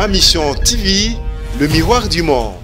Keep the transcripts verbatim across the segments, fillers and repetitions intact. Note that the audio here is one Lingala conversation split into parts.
Ma Mission T V, le miroir du monde.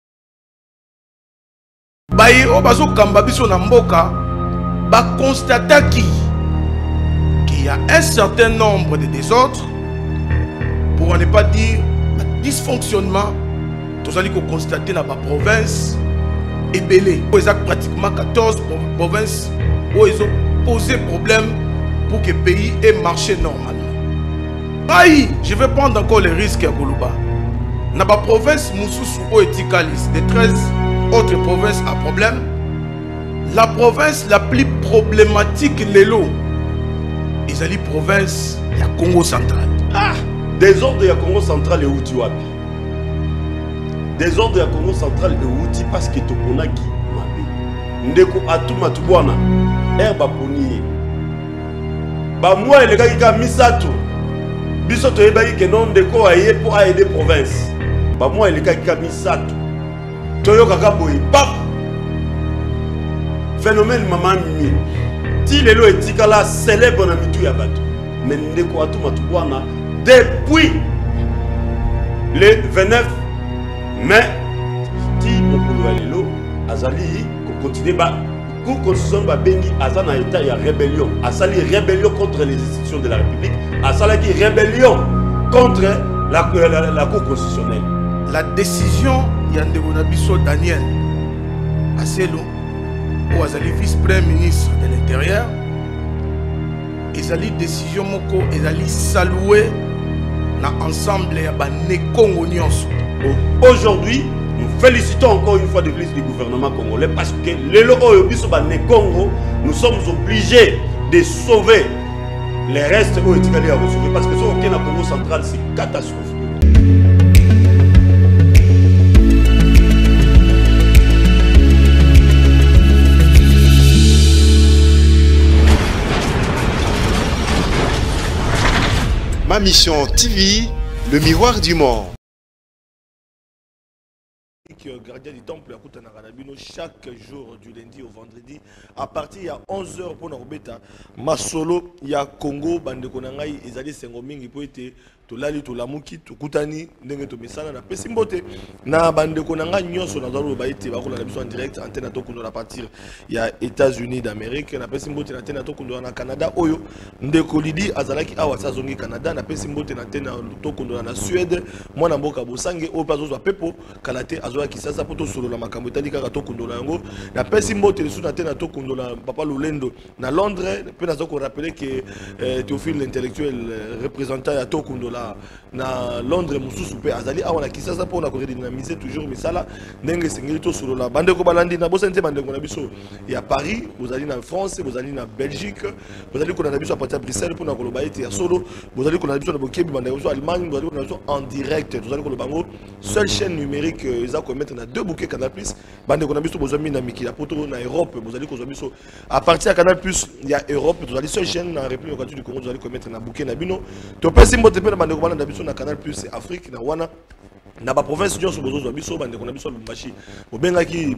Baïro bazo kambabiso na mboka ba constata qui qu'il y a un certain nombre de désordres, pour ne pas dire dysfonctionnement. Tous allez constater dans la province et belé. Ils ont pratiquement quatorze provinces où ils ont posé problème pour que le pays ait marché normalement. Aïe, je vais prendre encore les risques à Goulouba. Dans la province Moussoussou ou Etikalis, les treize autres provinces à problème, la province la plus problématique, l'élo, ils ont la province du Congo central. Ah, désordre du Congo central et Outi Wapi. Désordre du Congo central et Outi parce que tu connais qui m'a ndeko atuma tubwana herba ponier. Ba moi le gars qui a mis ça tout. Biso to yebaki ke non ndeko aye pour aider province. Ba moi le gars qui a mis ça tout. Toyo kaka boy pap. Phénomène maman mi. Ti lelo etikala célèbre na mitu ya bato. Mais ndeko atuma tubwana depuis le vingt-neuf mai ti mokolo ya lelo azali ko continuer ba pour constitution ba bengi azana état ya rébellion, asali rébellion contre les institutions de la République, asala qui rébellion contre la, la, la, la cour constitutionnelle. La décision Yandegonabiso Daniel Aselo ou azali vice-premier ministre de l'Intérieur, ezali décision moko ezali salué na ensemble ya ba Nekongo nyonso. Aujourd'hui, nous félicitons encore une fois de plus du gouvernement congolais parce que les Congo, nous sommes obligés de sauver les restes où ils à sauver parce que ce qui est dans le Congo central, c'est catastrophique. Ma Mission T V, le miroir du monde. Gardien du temple chaque jour du lundi au vendredi à partir de onze heures pour Norbeta Masolo ya Congo bande konangai ezali sengo mingi po ete tolali tolamuki tukutani ndenge to mesana na pesi mbote na bande konanga nyonso na zalo ba ete bakola na biso en direct antenne to kundo na partir ya États-Unis d'Amérique na pesi mbote na antenne to kundo na Canada oyo ndeko lidi azalaki awa sazongi Canada na pesi mbote na antenne to kundo na Suède mwana mboka bosange o pazo zo pepo kalate azo kisasa poto solo la makambo etali kaka to kundo na yango na pesi mbote lesu na antenne to kundo na papa Lolendo na Londres pe na zo ko rappeler que Théophile l'intellectuel représentant ya to kundo la na Londres mususu pe azali awa na kisasa pour na ko redynamiser toujours misala ndenge sengeli to solo la bande ko balandi na bosente bande ko na biso ya Paris vous allez na France vous allez na Belgique vous allez ko na biso à partir de Bruxelles pour na ko loba ete ya solo vous allez ko na biso na bokebi bande ko Allemagne vous allez ko na biso en direct vous allez ko lobango seule chaîne numérique ils ont mettre na deux bouquets Canal Plus bande ko na biso bozami na mikila poto na Europe vous allez ko zo biso à partir de Canal Plus il y a Europe vous allez seule chaîne na République du Congo vous allez ko mettre na bouquet na bino to pesi mbote pe na bande ko na biso na Canal Plus Afrique na wana na ba province nyonso bozo biso bande ko na biso Lubumbashi obengaki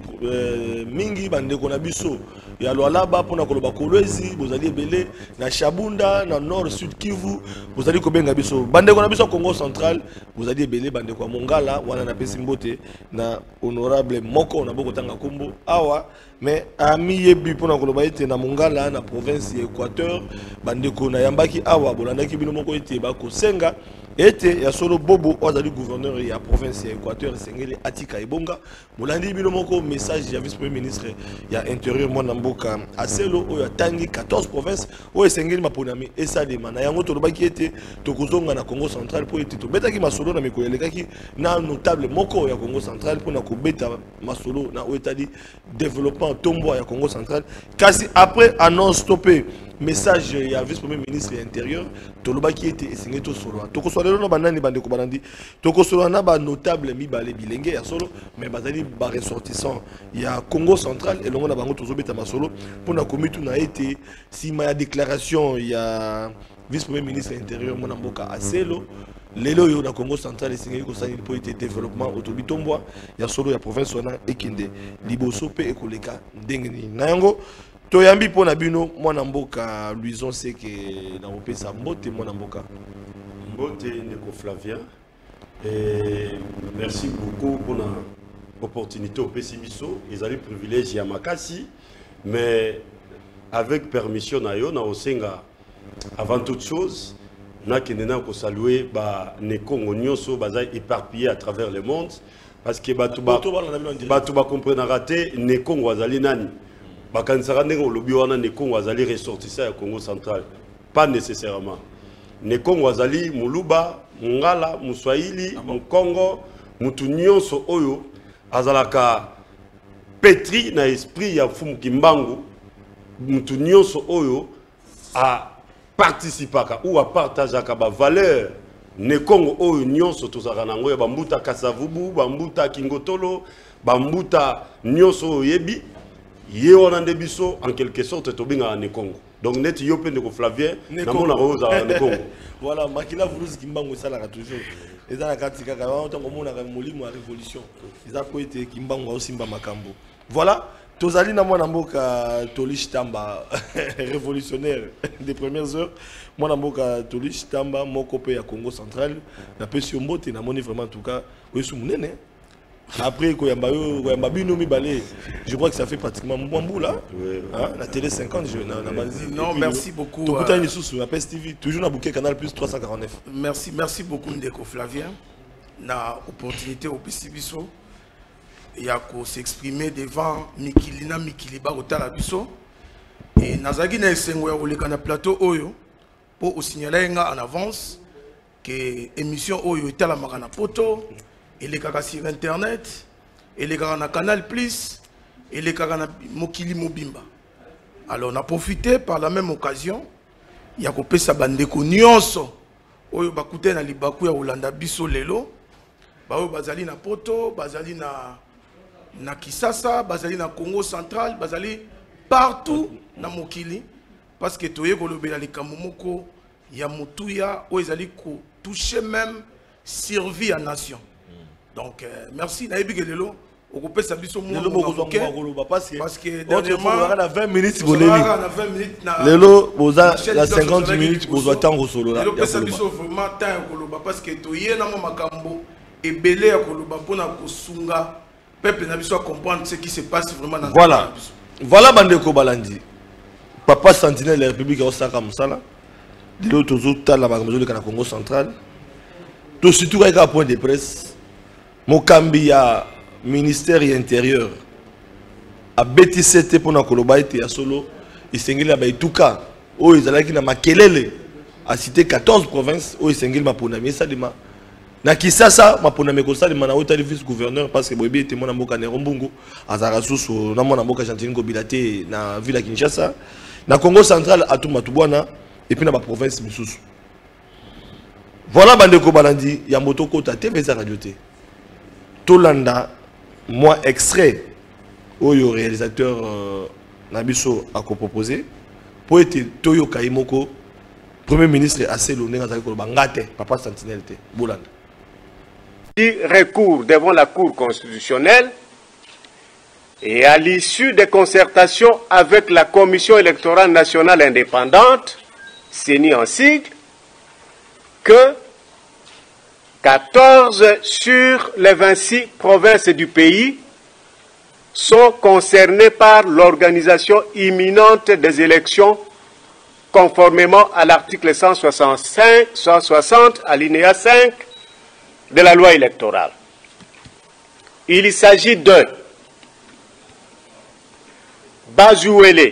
mingi bande ko na biso ya Lualaba pona koloba Kolwezi bozali ebele na Shabunda na Nord Sud Kivu bozali ko benga biso bande ko na biso Congo central bozali ebele bande ko Mongala wana na pesi mbote na honorable moko na boko tanga kombo awa mais ami yebi pona koloba ete na Mongala na province ya Équateur bande ko na yambaki awa bolandaki bino moko ete ba ko senga ete ya solo bobo ozali gouverneur ya province ya Équateur sengeli atika ebonga molandi bino moko message ya vice premier ministre ya intérieur mwana mboka aselo oyo atangi quatorze provinces oyo sengeli maponami esalema na yango tolobaki ete tokozonga na Congo central po ete tobetaki masolo na mikolo elekaki na notable moko ya Congo central pona kobeta masolo na oyo etali développement tombo ya Congo central kasi après annonce topé message ya vice premier ministre ya intérieur tolobaki ete esengeli to solo to ko lelo no banani bande ko balandi to ko solo na ba notable mibale bilenge ya solo mais bazali ba ressortissant ya Congo central et longo na bango tozobeta masolo pona komitu na ete sima ya déclaration ya vice premier ministre ya intérieur mona mboka aselo lelo yo na Congo central esengeli ko sani po ete développement autobitombwa ya solo ya province wana ekinde liboso pe ekoleka ndenge ni na yango toyambi po na bino mwana mboka Louison Seke na opesa mbote mwana mboka mbote ndeko Flavien Et merci beaucoup pour l'opportunité au P C Bisso. Ils allaient privilégier à Makassi, mais avec permission nayo na osenga avant toute chose na kenena ko saluer ba ne Congo nyonso baza éparpillé à travers le monde parce que ba tuba ba tuba comprendre raté ne Congo azali nani ba kansara ndenge lobi wana ne Congo azali ressortissant ya Congo central pas nécessairement ne Congo azali muluba mungala muswahili mukongo mutu nyonso oyo azalaka pétri na esprit ya fumu kimbangu mutu nyonso oyo a participaka ou a partageaka ba valeur ne Congo oyo nyonso tozaka nango ya bambuta kasavubu bambuta kingotolo bambuta nyonso yebi ye wana nde biso en quelque sorte tobinga ne Congo donc net yo pe ndeko Flavien na mona roza ne Congo voilà makila vuluzi kimbango salaka toujours ezana katika kaka on tango mona ka molimo ya révolution eza ko ete kimbango osimba makambo voilà. Tozali na mwana mboka Tolish Tamba révolutionnaire des premières heures mwana mboka Tolish Tamba moko pe ya Congo central na pesi mbote na moni vraiment en tout cas oyesu munene après ko yamba yo ko yamba bino mi balé je crois que ça fait pratiquement mbambu là hein la télé cinquante je na na banzi non merci beaucoup tout euh... ni sous la P S T V toujours na bouquet canal plus trois cent quarante-neuf merci merci beaucoup ndeko Flavien na opportunité au P C Bisso et à s'exprimer devant Mikilina Mikiliba au Talabiso et Nazagi na esengo ya koleka na plateau oyo pour signaler en avance que émission oyo etala makana poto et les kaka sur internet et les kaka na Canal Plus et les kaka na Mokili Mobimba. Alors on a profité par la même occasion ya kopesa bandeko nyonso oyo bakute na libaku ya Olanda biso lelo ba oyo bazali na poto bazali na na Kisasa, bazali na Congo central, bazali partout na mokili parce que toye kolobela likambo moko ya mutuya o ezali ko toucher même survie à nation. Donc euh, merci na ebike lelo okopesa biso mo parce que parce que dernièrement on a vingt minutes boleli lelo boza la cinquante minutes boza tango solo là lelo pesa biso vraiment temps koloba parce que toye na mo makambo ebele ya koloba pona kosunga peuple n'a besoin de comprendre ce qui se passe vraiment dans voilà. Voilà Bandeko Balandi. Papa Sentinelle de la République au Saka Moussala. De l'autre côté, la Banque de Congo central. Tout surtout avec un point de presse. Mokambi a ministère intérieur. A B T C T pour na koloba ete ya solo. Isengeli a baituka. O izalaki na makelele. A cité quatorze provinces. O isengeli mapona mesa de ma. Na Kisasa mapona mekosa de mana otali vice gouverneur parce que boyebi était mon mboka Nerombungu azara susu na mona mboka Chantini Gobilate na ville Kinshasa na Congo central atuma tubwana et puis na ba province misusu. Voilà Bandeko Balandi ya motoko ta T V za radio te. Tolanda moi extrait oyo réalisateur euh, Nabiso a proposé pour être Toyo Kaimoko premier ministre assez l'honneur à ko bangate papa Sentinelle te Bolanda. Recours devant la Cour constitutionnelle et à l'issue des concertations avec la Commission électorale nationale indépendante, C E N I en sigle, que quatorze sur les vingt-six provinces du pays sont concernées par l'organisation imminente des élections conformément à l'article cent soixante-cinq, cent soixante, alinéa cinq de la loi électorale. Il s'agit de Bazouele,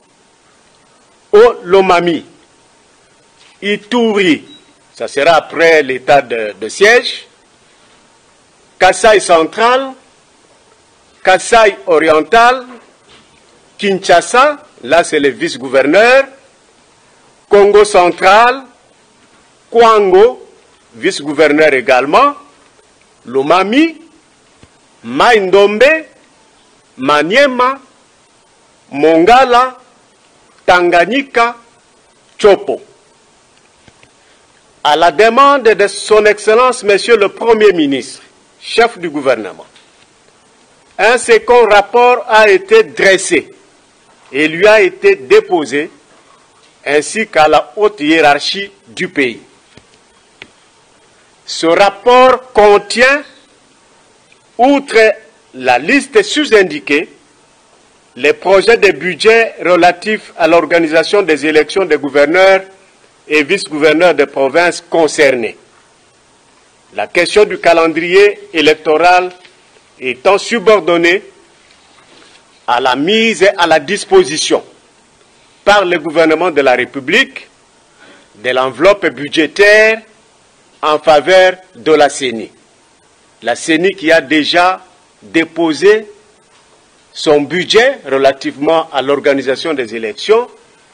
Olomami, Ituri, ça sera après l'état de, de siège, Kasaï central, Kasaï oriental, Kinshasa, là c'est le vice-gouverneur, Congo central, Kwango, vice-gouverneur également, Lomami, Maindombe, Maniema, Mongala, Tanganyika, Chopo. À la demande de son Excellence, Monsieur le Premier ministre, chef du gouvernement, un second rapport a été dressé et lui a été déposé ainsi qu'à la haute hiérarchie du pays. Ce rapport contient, outre la liste sous-indiquée, les projets de budget relatifs à l'organisation des élections des gouverneurs et vice-gouverneurs de provinces concernés. La question du calendrier électoral étant subordonnée à la mise à la disposition par le gouvernement de la République de l'enveloppe budgétaire en faveur de la C E N I. La C E N I qui a déjà déposé son budget relativement à l'organisation des élections,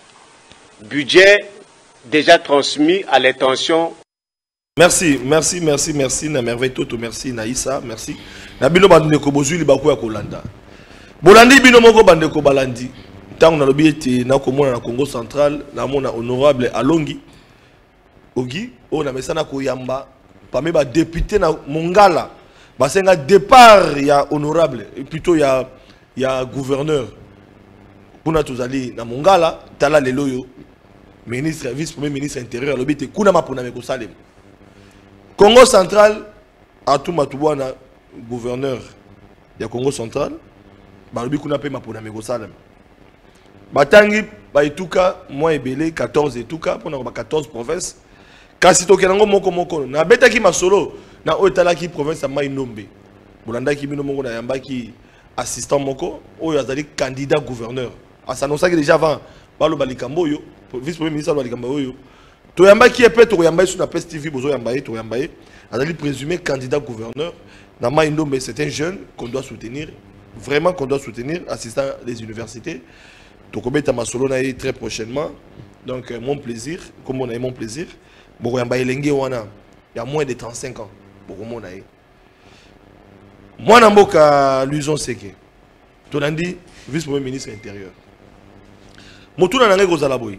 budget déjà transmis à l'intention. Merci, merci, merci, merci, na merveille toto, merci, Naïssa, merci. Na bino bandeko bozuli bako ya kolanda. Bolandi bino moko bandeko balandi. Tant na lobi ete na komona na Congo central, na mona honorable Alongi. Ogi, on a mesana koyamba, parmi ba député na Mongala, basenga départ ya honorable, et plutôt ya ya gouverneur. Kuna tozali na Mongala, tala lelo yo, ministre, vice-premier ministre intérieur, lobi te kuna mapona meko salem. Congo central, à tout matouana gouverneur ya Congo central, ba lobi kuna pe mapona meko salem. Batangi, ba etuka, moi ebele, quatorze etuka, pour na quatorze provinces. Kasi to kenango moko moko na betaki masolo na otala ki province ma inombe bolanda ki bino moko na yamba ki assistant moko oyo azali candidat gouverneur asanosa ki déjà avant balo balikambo yo vice premier ministre balikambo yo to yamba ki epé to yamba sur na P S T V bozo yamba to yamba azali présumé candidat gouverneur na ma inombe. C'est un jeune qu'on doit soutenir, vraiment qu'on doit soutenir, assistant des universités to kobeta masolo na très prochainement. Donc mon plaisir, comme on a eu mon plaisir. Bon, il y a moins de trente-cinq ans. Moi, je suis Luison Seke. Tu as dit, vice-premier ministre intérieur. Je suis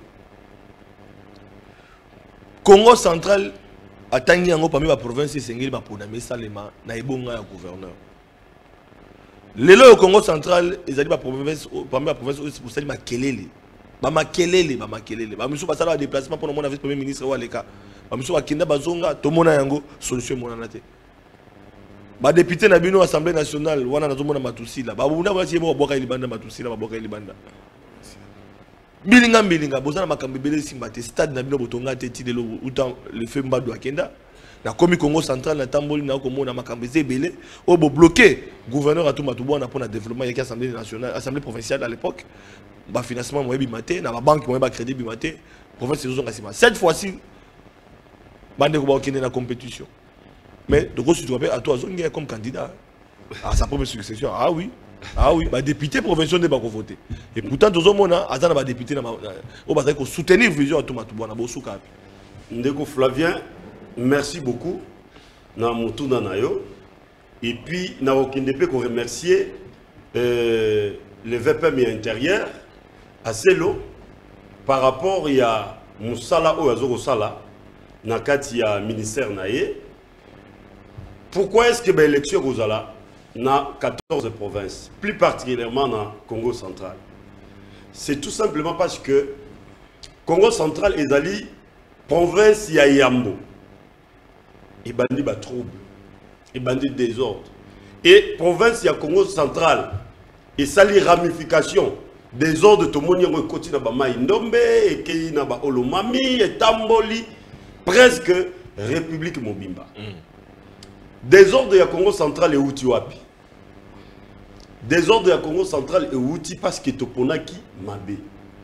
Congo central, a tangi yango parmi la province Sengeli Baponame Salema, na ebonga ya gouverneur. Lelo au Congo central, ils ont dit province parmi la province où c'est ma kelele. Ba makelele, ba makelele. Ba miso basala déplacement pour mon vice-premier ministre wa leka. Ba miso akenda bazonga to mona yango solution mona na te. Ba député na bino assemblée nationale wana na zomona matusila. Ba bunda ba tiemo boka ilibanda matusila ba boka ilibanda. Bilinga bilinga bozana makambe bele simba te stade na bino botonga te ti lelo utan le fait mbadu akenda. Na komi Congo central na tamboli na komona makambe zebele o bo bloquer gouverneur à tout matubona pour le développement ya assemblée nationale, assemblée provinciale à l'époque. Ba financement moyebi maté na ba banque moyebi crédit bi maté province de Zongasima. Cette fois-ci bande ko ba okene na compétition. Mais de gros tu te rappelles à toi Zonga comme candidat à sa première succession. Ah oui. Ah oui, ba député provincial de ba ko voter. Et pourtant tozo mona azana ba député na o ba ko soutenir vision à tout matubona bo suka. Ndeko Flavien, merci beaucoup na mutuna na yo. Et puis na okende pe ko remercier euh, le V P M intérieur à Selo par rapport à Moussala ou Azoro Sala na kati ya ministère naé. Pourquoi est-ce que l'élection Rosala na quatorze provinces, plus particulièrement dans Congo central? C'est tout simplement parce que Congo central est allé province ya Yambo. Et bandi ba trouble, et bandi désordre. Et province ya Congo central et ça les ramifications des ordres de Tomoni en côté na ba Maïndombe et qui na ba Olomami et Tamboli presque République Mobimba. Mm. Des ordres de Congo central et Outi wapi. Des ordres de Congo central et Outi parce que Toponaki Mabe.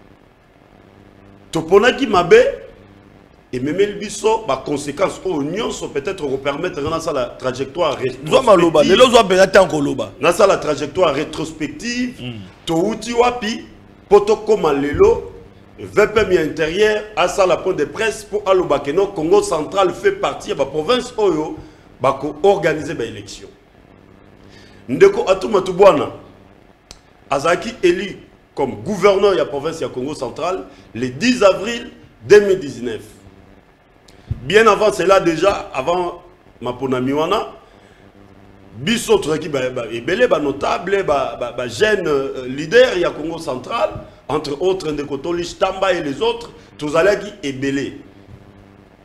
Toponaki Mabe et même le biso ba conséquences aux unions sont peut-être permettre dans ça la trajectoire rétrospective. Dans ça la trajectoire rétrospective to Outi wapi poto koma lelo V P M intérieur à ça la point de presse pour alobakeno Congo central fait partie de la province oyo bako organiser ba élection. Ndeko Atuma Tubwana azaki élu comme gouverneur de la province de Congo central le dix avril deux mille dix-neuf. Bien avant cela déjà, avant Mapona Miwana, biso qui ebele ba notable ba ba jeune leader ya Congo central entre autres Ndeko Toli Tamba et les autres tous allaki ebele.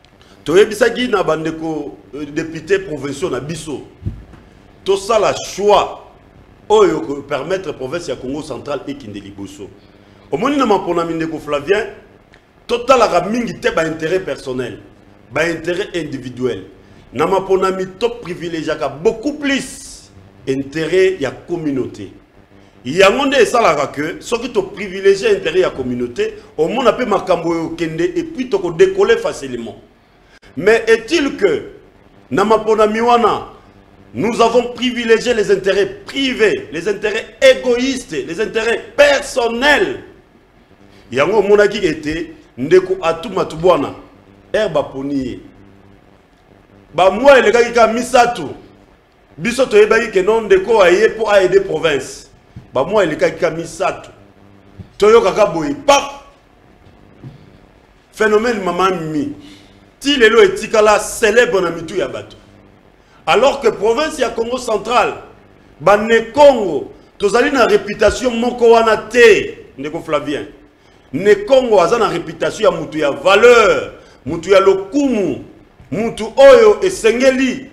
toyebisaki na bandeko député provinciaux na biso tout ça la choix oyo ko permettre province ya Congo central ekinde liboso omoni na mapona mindeko Flavien total la mingi te ba intérêt personnel ba intérêt individuel na mapona mi top privilégié ka beaucoup plus intérêt ya communauté yango nde esalaka que soki to privilégié intérêt ya communauté omona pe makambo yo kende et puis to ko décoller facilement. Mais est-il que, Namapona Miwana, nous avons privilégié les intérêts privés, les intérêts égoïstes, les intérêts personnels. Yango monaki était, ndeko atuma tubwana, herba poniye. Ba moi le gars qui a misatu, biso to yebaki ke non ndeko aye pour aider province. Ba moi le gars qui a misatu. Toyo kaka boy, pap. Phénomène maman mi. Si les lois éthiques là célèbre na mitu ya bato. Alors que province ya Congo central, bané Congo, tozali na réputation moko wana te, ndeko Flavien. Ne Congo aza na réputation ya mutu ya valeur, mutu ya lokumu, mutu oyo esengeli.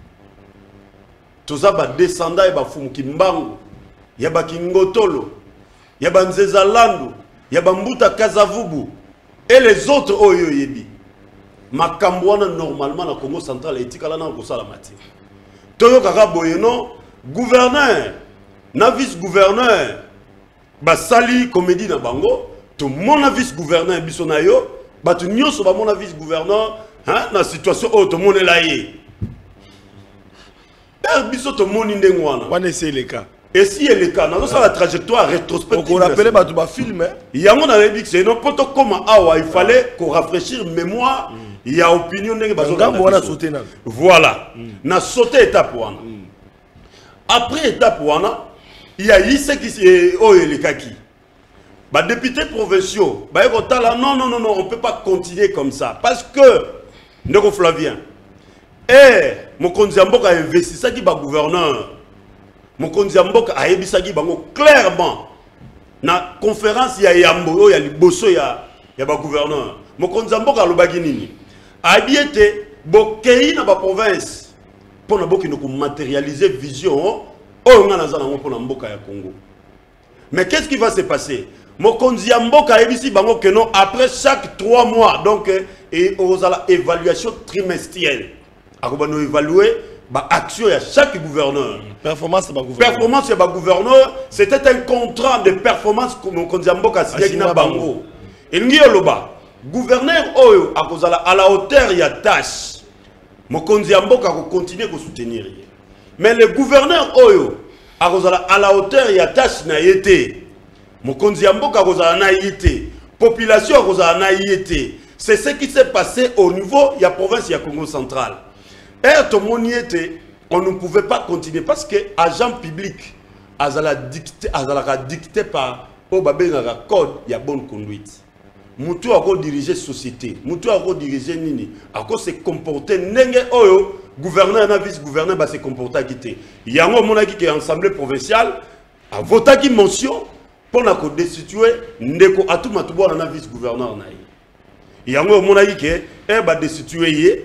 Toza ba descendant ya ba fumu kimbangu, ya ba kingotolo, ya ba nzeza landu, ya ba mbuta kazavubu et les autres oyo yebi. Makambouana normalement na Congo central etikala na ko sala mati. Toyo kaka boyeno gouverneur na vice gouverneur ba sali comédie na bango to mon vice gouverneur biso na yo ba tu nyoso ba mon vice gouverneur hein na situation o to monela ye. Per biso to moni ndengwana. Wana c'est le cas. Et si il est le cas, nous avons la trajectoire rétrospective. On rappelle pas tout le film. Il y a un dit que c'est non pas comme ah il fallait qu'on rafraîchir mémoire. Il y a opinion n'est pas voilà. Na sauté étape one. Après étape one, il y a ici qui est oh les kaki. Bah députés provinciaux, bah non non non non on peut pas continuer comme ça parce que Ndeko Flavien eh mon konziambo a investi ça qui va gouverneur. Mokonzi Mboka a ebisaki bango clairement na conférence ya Yambo ya liboso ya ya ba gouverneur. Mokonzi Mboka alobaki nini? A biete bokei na ba province pour na boki no ko matérialiser vision oyo nga naza nango pour na mboka ya Congo. Mais qu'est-ce qui va se passer? Mokonzi Mboka ebisi bango que non après chaque trois mois donc et aux la évaluation trimestrielle. Akobano évaluer bah, action à chaque gouverneur. Performance de gouverneur. Performance de gouverneur, c'était un contrat de performance comme on dit à Signa Bango. Et nous loba gouverneur Oyo à la hauteur il y a tâche. Mokonzi Mboka va continuer à soutenir. Mais le gouverneur Oyo à la hauteur il y a tâche na yete. Mokonzi Mboka à na yete. Population à na yete. C'est ce qui s'est passé au niveau de la province de Congo central. Et tout le monde était, on ne pouvait pas continuer parce que agent public, azala dicté, azala dicté par au babé na code, il y a bonne conduite. Moutou a diriger société, Moutou a diriger nini, a se comporter nenge oyo, gouverneur na vice gouverneur va se comporter quitter. Il y a un monaki qui est assemblée provinciale, a voté qui mention pour na ko destituer ndeko atuma tubo na vice gouverneur na. Il y a un monaki qui est ba destituer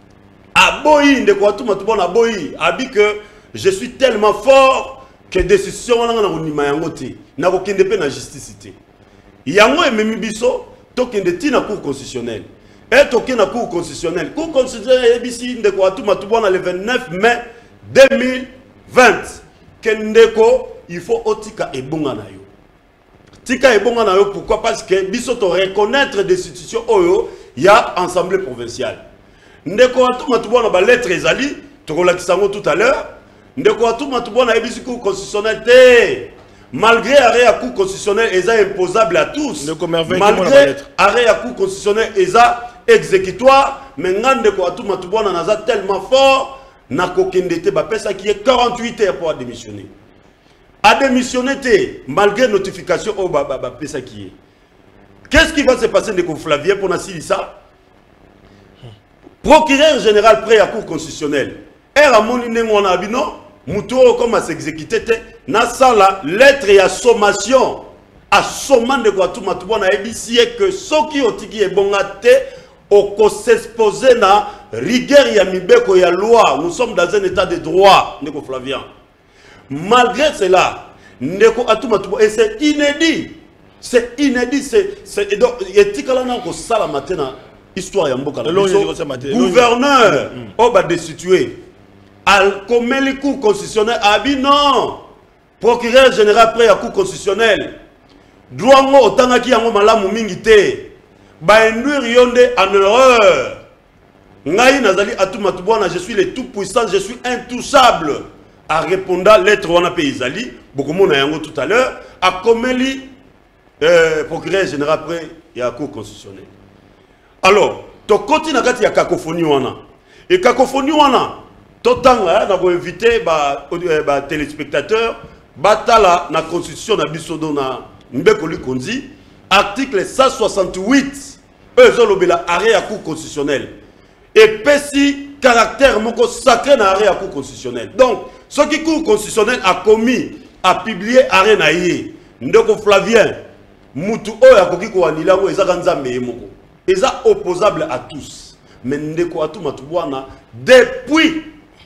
Aboyi, de quoi tout le monde aboyi, abi que je suis tellement fort que décision on a on imayangote, n'a aucun dépôt na justice. Yango et même biso, token de tina cour constitutionnelle. Et token na cour constitutionnelle. Cour constitutionnelle ici de quoi tout le monde le vingt-neuf mai deux mille vingt. Kendeko, il faut otika et bonga na yo. Tika et bonga na yo pourquoi parce que biso to reconnaître des institutions oyo, il y a assemblée provinciale. Ndeko atuma tubona ba lettre ezali tokolakisanga tout à l'heure ndeko atuma tubona ebisi cour constitutionnelle té malgré arrêt à cour constitutionnelle eza imposable à tous malgré arrêt à cour constitutionnelle eza exécutoire mais ndeko atuma tubona naza tellement fort na kokendete ba pesa qui est quarante-huit heures pour démissionner a démissionner té malgré notification au ba ba pesa qui est qu'est-ce qui va se passer ndeko Flavien pour na ça? Procureur général près à la cour constitutionnelle. Et à mon on a dit non, Mouto comme à s'exécuter, na sala lettre et à sommation. À sommation de quoi tout le monde a dit que ceux qui ont dit que bon oko s'exposer na rigueur ya mibeko ya loi. Nous sommes dans un état de droit, Ndeko Flavien. Malgré cela, Ndeko Atoumatoubouana, et c'est inédit. C'est inédit, c'est donc éthique là n'a que ça la matin histoire ya mboka. Gouverneur on va destituer. Al comme les cours constitutionnels a dit non. Procureur général près à cour constitutionnel. Droit ngo otanga ki yango malamu mingi te. Ba induire yonde en erreur. Ngai nazali Atoumatoubouana, je suis le tout puissant, je suis intouchable. A répondre lettre wana payzali, beaucoup mon a yango tout à l'heure, a komeli Euh, procureur général après il y a cour constitutionnelle. Alors, to continue à ya cacophonie wana. Et cacophonie wana, to tanga na ko inviter ba ba téléspectateurs batala na constitution na bisodo na mbeko likonzi article cent soixante-huit ezolobela arrêt à cour constitutionnelle. Et pesi caractère moko sacré na arrêt à cour constitutionnelle. Donc, ce qui cour constitutionnelle a commis a publié arrêt na yé. Ndeko Flavien Moutou oyo akoki ko anila ngo ezaka nzambe yemoko. Eza opposable à tous. Mais Ndeko Atoumatoubouana depuis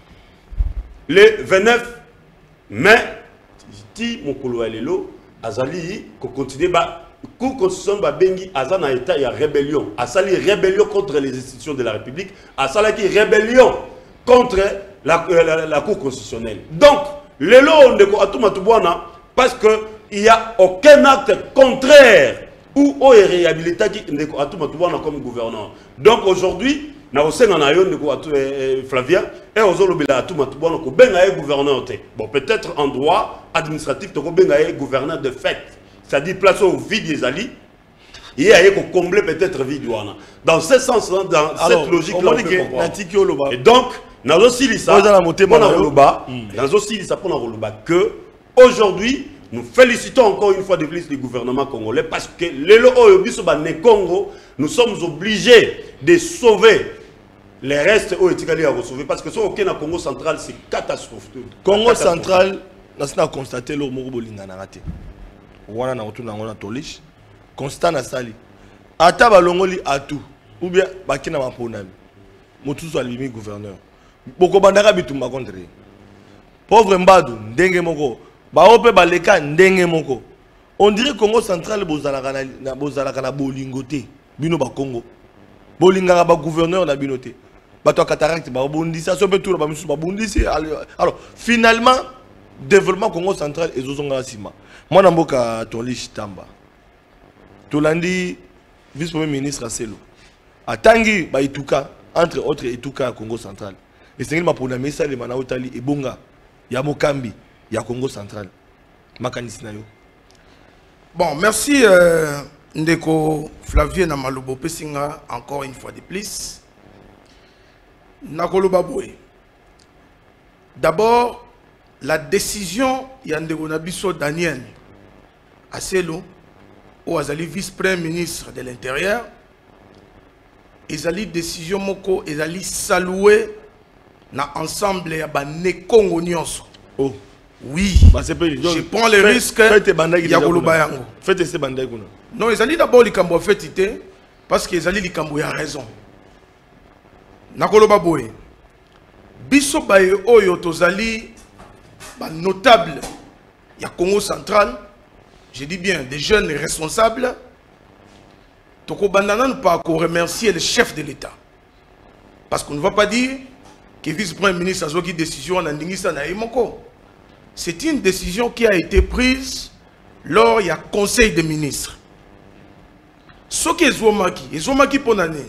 le vingt-neuf mai ti mokolo lelo azali ko continuer ba cour constitutionnelle ba bengi azana état ya rébellion. Asali rébellion contre les institutions de la République, asala ki rébellion contre la, la, la, la cour constitutionnelle. Donc lelo Ndeko Atoumatoubouana parce que il n'y a aucun acte contraire ou au réhabilité qui Ndeko Atoumatoubouana comme gouverneur. Donc aujourd'hui, na osenga na yo Ndeko Flavien et ozolobela Atoumatoubouana ko benga ye gouverneur te. Bon peut-être en droit administratif to ko benga ye gouverneur de fait. C'est-à-dire place au vide des ali. Il y a ko combler peut-être vide wana. Dans ce sens-là, dans alors, cette logique là on peut comprendre. Et donc nazo silisa pona roloba, nazo silisa pona roloba que aujourd'hui nous félicitons encore une fois de plus le gouvernement congolais parce que les Congo, nous sommes obligés de sauver les restes au Etikali à sauver parce que ce au Congo central c'est catastrophique. Congo central, nous avons constaté le Morobolinga na raté. Wana na retourna ngona tolish. Constant na sali. Ata balongoli atu ou bien bakina maponami. Motu so alimi gouverneur. Boko bandaka bitumba contre. Pauvre Mbadu ndenge moko. Baope baleka ndenge moko. On dirait Congo central bozalaka na bozalaka na bolingote bino ba Congo. Bolinga ba gouverneur na binote. Bato cataracte ba bondisa so betu ba misu ba bondisi. Alors finalement développement Congo central ezozonga sima. Moi na mboka Tolish Tamba. Tolandi vice-premier ministre Aselo. Atangi ba ituka entre autres ituka Congo central. Et c'est ma pona mesa le mana otali ebonga ya Mokambi. Il y a Congo central. Bon, merci euh, Ndeko Flavien Namalobo Pesinga encore une fois de plus. Nakoloba Boy. D'abord, la décision Yandeko Nabiso Daniel Aselo, ou Azali vice-premier ministre de l'Intérieur, Ezali décision moko, Ezali salué na ensemble ya ba ne Congo nyonso. Oh. Oui, bah, je prends le risque. Faites ces bandai. Non, ils allaient d'abord les cambo fait parce qu'ils allaient les cambo a raison. Nakoloba boy. Biso baye oyo tozali ba notable ya Congo central. Je dis bien des jeunes responsables. Toko bandana ne pas remercier le chef de l'État. Parce qu'on ne va pas dire que vice-premier ministre a pris décision en Ndingisa na Imoko. C'est une décision qui a été prise lors du Conseil des ministres. Ce qui est Zomaki, et Zomaki Ponane,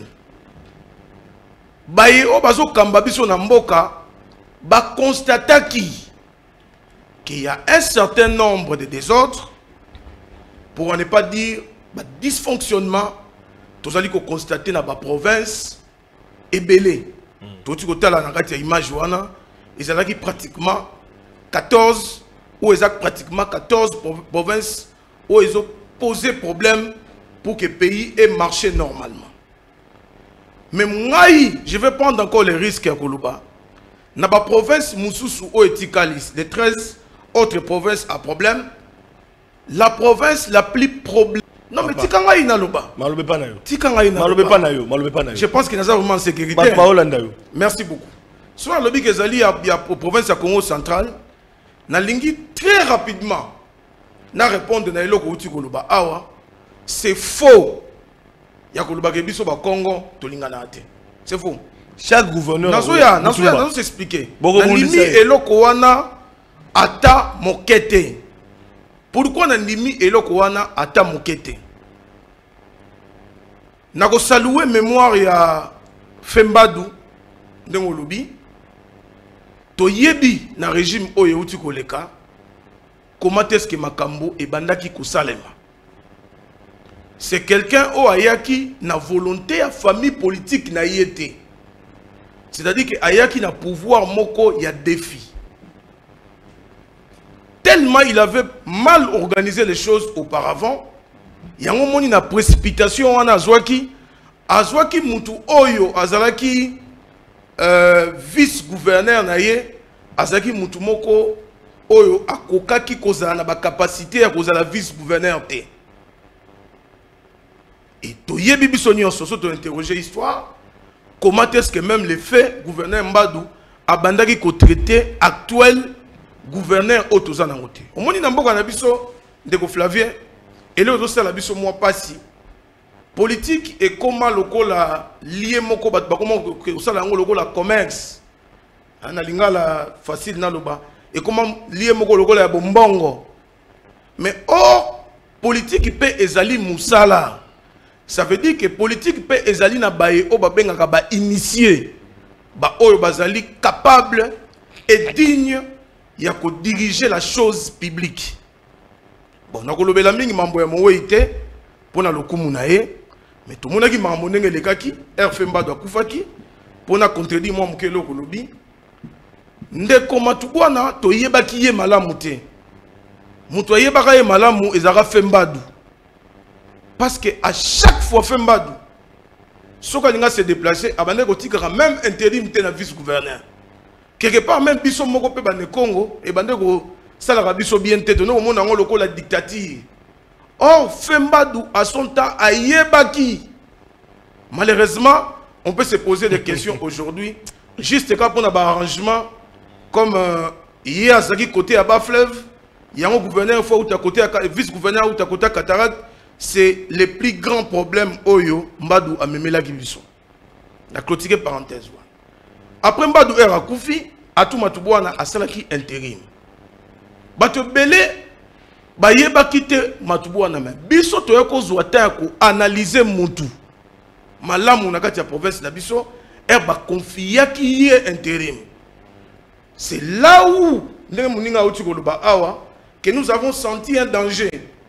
Baye Obazo Kambabiso Namboka, ba constata qu'il y a un certain nombre de désordres, pour ne pas dire bah, dysfonctionnement, tous allez constater dans la province et belé. Tout ce côté là, dans l'image, ils ont pratiquement quatorze ou exact pratiquement quatorze provinces où ils ont posé problème pour que le pays ait marché normalement. Mais moi, je vais prendre encore les risques à Koluba. Dans la province Moussousou ou Etikalis, les treize autres provinces à problème, la province la plus problème, Non, mais tika ngai na loba. Malobe pas na yo. Tika ngai na Malobe pas na yo, malobe pas na yo. Je pense qu'il y a vraiment en sécurité. Ba ba Hollanda yo. Merci beaucoup. Soit le lobby Kezali il y a province de Congo central, na lingi très rapidement na répondre na eloko uti koloba awa, c'est faux. Ya koloba ke biso ba Congo to lingana te. C'est faux. Chaque gouverneur nazo ya nazo ya nazo s'expliquer. Na limi eloko wana ata mokete. Pourquoi na limi eloko wana ata mokete? Na ko saluer mémoire ya Fembadou ndenge olobi. To yebi na régime oyo uti koleka. Comment est-ce que makambo e bandaki kosalema? C'est quelqu'un au ayaki na volonté à famille politique na yete. C'est-à-dire que ayaki na pouvoir moko ya défi. Tellement il avait mal organisé les choses auparavant, il y a un moment na précipitation en azwaki, azwaki mutu oyo azalaki euh, vice-gouverneur na ye, azalaki mutu moko oyo akokaki kozala na ba capacité ya kozala vice-gouverneur te. Et to yebi biso nyonso so to interroger histoire, comment est-ce que même les faits gouverneur Mbadou abandaki ko traiter actuel gouverneur otozana ngote. Omoni na mboka na biso ndeko Flavien et le ozo la biso moi pasi. Politique et comment lokola lié moko bat ba comment ko sala ngo lokola commerce. Ana lingala facile na loba et comment lié moko lokola ya bombongo. Mais or politique peut ezali musala. Ça veut dire que politique peut ezali na baye o babengaka ba initié ba oyo bazali capable et digne ya ko diriger la chose publique. Bon na kolobela mingi mambo ya moweite pona lokumu na ye mais tout monaki mambo ndenge lekaki R Fembadou akufaki pona contredire moi mokelo kolobi ndeko matubwana to yebaki ye malamu te muto yebaka ye malamu ezaka Fembadou. Parce que à chaque fois Fembadou, ce qu'on a se déplacer, abandonné au tigre même intérim de la vice-gouverneur. Quelque part même biso moko pe bane Congo et bande ko sala biso bien tête non mon nango loko la dictature. Or Fembadou à son temps a yebaki. Malheureusement, on peut se poser des questions aujourd'hui juste quand on a un arrangement comme hier à Zaki côté à bas fleuve, il y a un gouverneur fois où tu côté vice-gouverneur où tu côté cataracte. C'est le plus grand problème Oyo Mbadou a memé la Gibiso. La clôture parenthèse. Après Mbadou era Koufi, Atou Matubouana a salaki intérim. Bato belé, baye ba kite Matubouana mais biso toyako zouata ko analyser mutu. Malamu na kati ya province na biso, er ba confia ki yé intérim. C'est là où ndenge muninga uti koloba awa que nous avons senti un danger.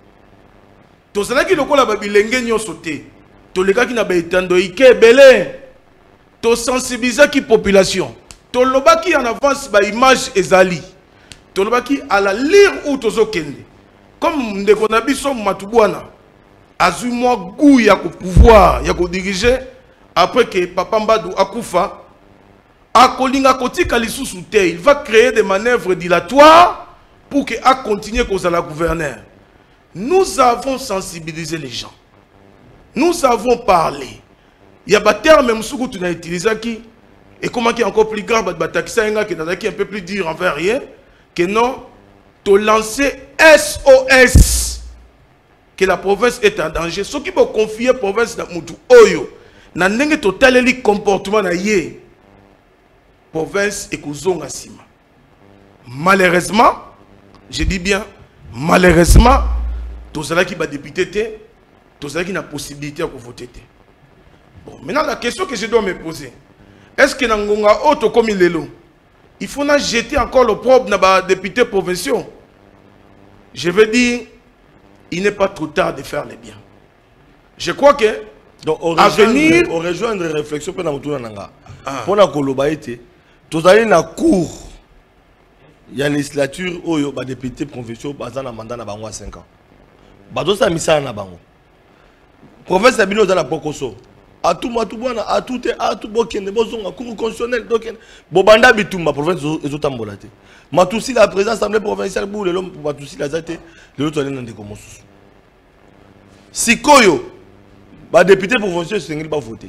Tozalaki lokola ba bilenge nyonso te tolekaki na ba etando ike belé to sensibiliser population tolobaki en avance ba image ezali tolobaki à la lire ou tozokende comme ndeko na biso Matubwana azui moi goût ya ko pouvoir ya ko diriger après que papa Mbadou akufa akolinga kotika lisusu te il va créer des manœuvres dilatoires pour que a continuer kozala gouverneur. Nous avons sensibilisé les gens. Nous avons parlé. Il y a des termes même que tu as utilisé qui et comment qui est encore plus grave, qui est un peu plus dur envers rien, que non, te lancer S O S que la province est en danger. Ceux qui vont confier la province dans Moutou Oyo, n'a n'engue total le comportement na yé province et Kouzonga Sima. Malheureusement, je dis bien malheureusement. Tous ceux qui sont députés, tous ceux qui ont la possibilité de voter. Bon, maintenant la question que je dois me poser, est-ce que Nangonga Auto comme il est là, il faut jeter encore le propre dans les députés provinciaux? Je veux dire, il n'est pas trop tard de faire les biens. Je crois que donc, on à venir, on rejoint une réflexion pour nous nanga. Pour la Kolobaïté, tous allez na cour, il y a une législature où il y a des députés provinciaux basés dans mandat na bango cinq ans. Badosa misala na bango. Province de Bino dans la Bokoso. A tout Matubwana, a tout a tout bokende bozonga cour constitutionnel donc Bobanda bitumba province ezotambolate. Matusi la présidence assemblée provinciale pour l'homme Matusi la zate le autre allait dans des commences. Si Koyo, bah député provincial, c'est pas voté.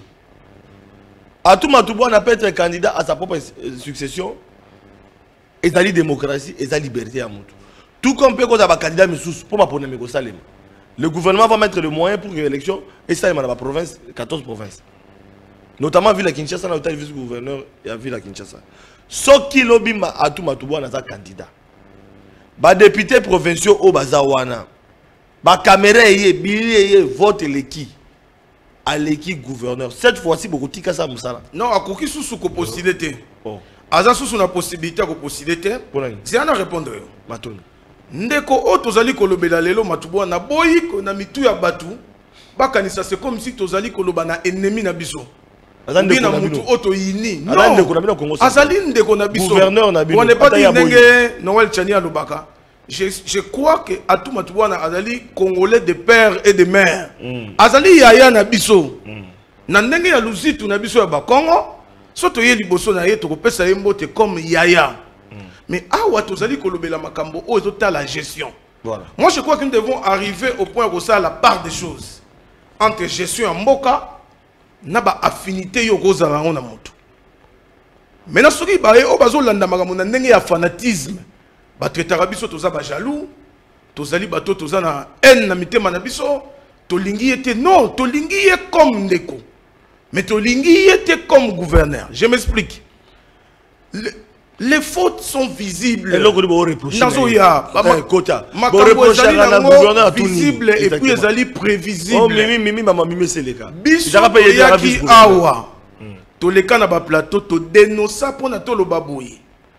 À tout Matouboua, on peut être candidat à sa propre succession. Et ça démocratie et ça liberté à Moutou. Tout comme peut avoir un candidat pour ma poney Salem. Le gouvernement va mettre le moyen pour que l'élection et ça dans la province, quatorze provinces. Notamment vu la Kinshasa, on a vu le gouverneur et a vu la Kinshasa. Ce qui lobby à tout Matouboua, on a un candidat. Bah député provinciaux au Bazawana. Bah caméra y billet vote l'équipe. À l'équipe gouverneur. Cette fois-ci, beaucoup de ça Moussala. Non, à quoi qui sous ko possibilité. Oh. Aza sous la possibilité ko possibilité. C'est à répondre. Matoni. Ndeko o tozali kolobela lelo Matouboua na boyi ko na mitu ya batu. Bakanisa c'est comme si tozali koloba na ennemi na biso. Azali na mutu oto yini. Non. Azali ndeko na biso. Gouverneur na biso. On n'est pas dit ndenge Noël Tchani alobaka. Je, je crois que à tout Matouboua azali congolais de père et de mère. Mm. Azali yaya na biso. Mm. Na ndenge ya luzitu na biso ya Bakongo, soto ye liboso na ye to kopesa ye mbote comme yaya. Mm. Mais awa tozali kolobela makambo o ezota la gestion. Voilà. Moi je crois que nous devons arriver au point où ça la part des choses entre gestion en mboka na ba affinité yo kozala na moto. Maintenant soki ba e o bazolanda makambo na ndenge ya fanatisme. Batraitaka biso toza ba jaloux, tozali bato toza na haine na mitema na biso, tolingi ete non, tolingi ye comme ndeko. Mais tolingi ete comme gouverneur. Je m'explique. Le, les fautes sont visibles. Nazo ya kota. Makambo ezali nango visible et puis ezali prévisible. Oh mimi mimi mama mimi c'est le cas. Biso yaki awa. Toleka na ba plateau to dénoncer pour na to lo baboye.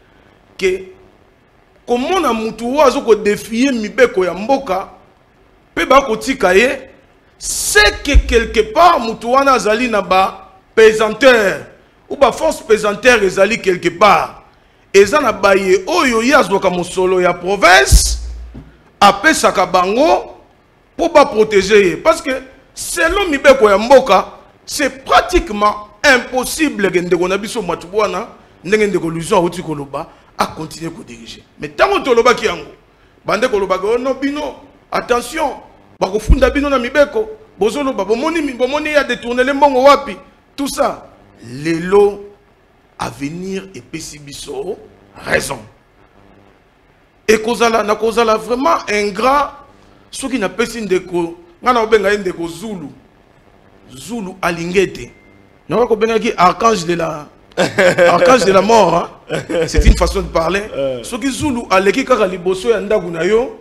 Que comment na mutu wazo ko défier mibeko ya mboka pe ba ko tika ye c'est que quelque part mutu wana azali na ba pesanteur ou ba force pesanteur ezali quelque part eza na baye oyo yazo ka musolo ya province apesaka bango pour ba protéger parce que selon mibeko ya mboka c'est pratiquement impossible que ndeko na biso Matouboua ndenge ndeko lusion outi koloba à continuer à diriger. Mais tant que tu as dit bande koloba no bino attention bako funda bino na mibeko bozolo babomoni bomoni ya détourner les mbongo wapi tout ça lelo avenir et pesibiso raison et kozala na kozala vraiment ingrat ceux qui n'a pas ndeko ngana obenga ndeko Zulu Zulu alingete na ko benga ki archange de la archange de la mort, hein? C'est une façon de parler. Ce qui Zulu a l'équipe kaka liboso ya ndagu na yo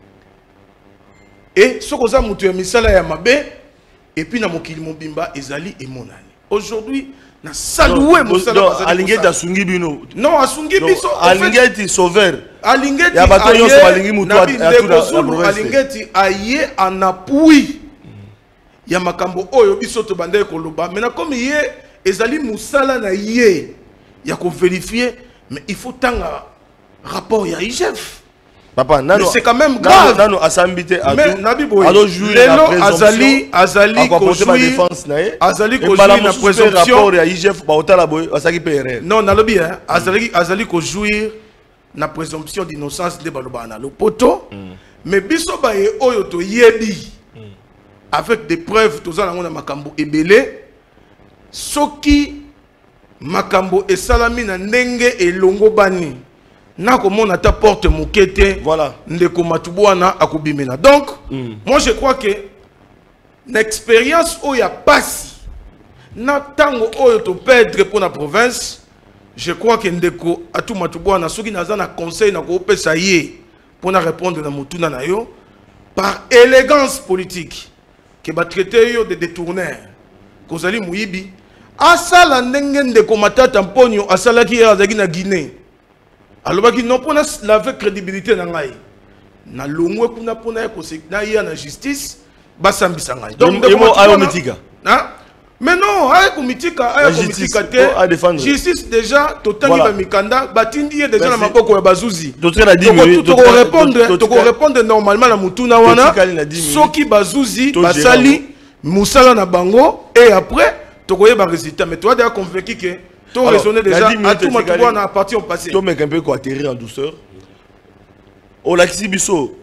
et ce que ça mutu ya misala ya mabe et puis na mokili mobimba ezali et monani. Aujourd'hui na salué musala alingeti asungi bino. Non asungi biso alingeti sauveur. Alingeti ya bato yo so balingi mutu a alingeti aye en appui. Ya makambo oyo biso to bande koloba. Maintenant comme yé ezali musala na yé ya ko vérifier mais il faut tant rapport ya I G F. Papa nano c'est quand même grave nano asambité à mais nabi boy alors jouer la présomption azali azali ko jouer azali ko jouer na présomption rapport ya I G F ba otala boy asaki P R L non nalobi hein azali azali ko jouer na présomption d'innocence de baloba na lopoto mais biso ba ye oyo to yebi avec des preuves tozala ngona makambo ebele soki makambo esalami na ndenge elongo bani na komona ta porte mokete voilà ndeko Matouboua akubimena donc mm. moi je crois que l'expérience oya pasi na tango oyo to perdre pour la province je crois que ndeko atu Matouboua soki naza na conseil na ko pesa ye pour na répondre na mutuna na yo par élégance politique que ba traiter yo de détourneur kozali muyibi asala ndenge ndeko Matata Mponyo asalaki azaki na Guinée alors qu'il non pona la crédibilité na ngai na longwe kuna pona ko na ya na justice basambisa ngai donc emo ayo mitika hein mais non ayo komitika ayo komitika te justice déjà totali ba mikanda batindi ye déjà na maboko ya bazuzi donc to répondre to répondre normalement na mutuna wana soki bazuzi basali musala na bango et après to koyeba résultat mais toi déjà convaincu que tu raisonné déjà à tout Matouboua à partir au passé. Tu mec un peu quoi atterrir en douceur. Au Laxi Bisso,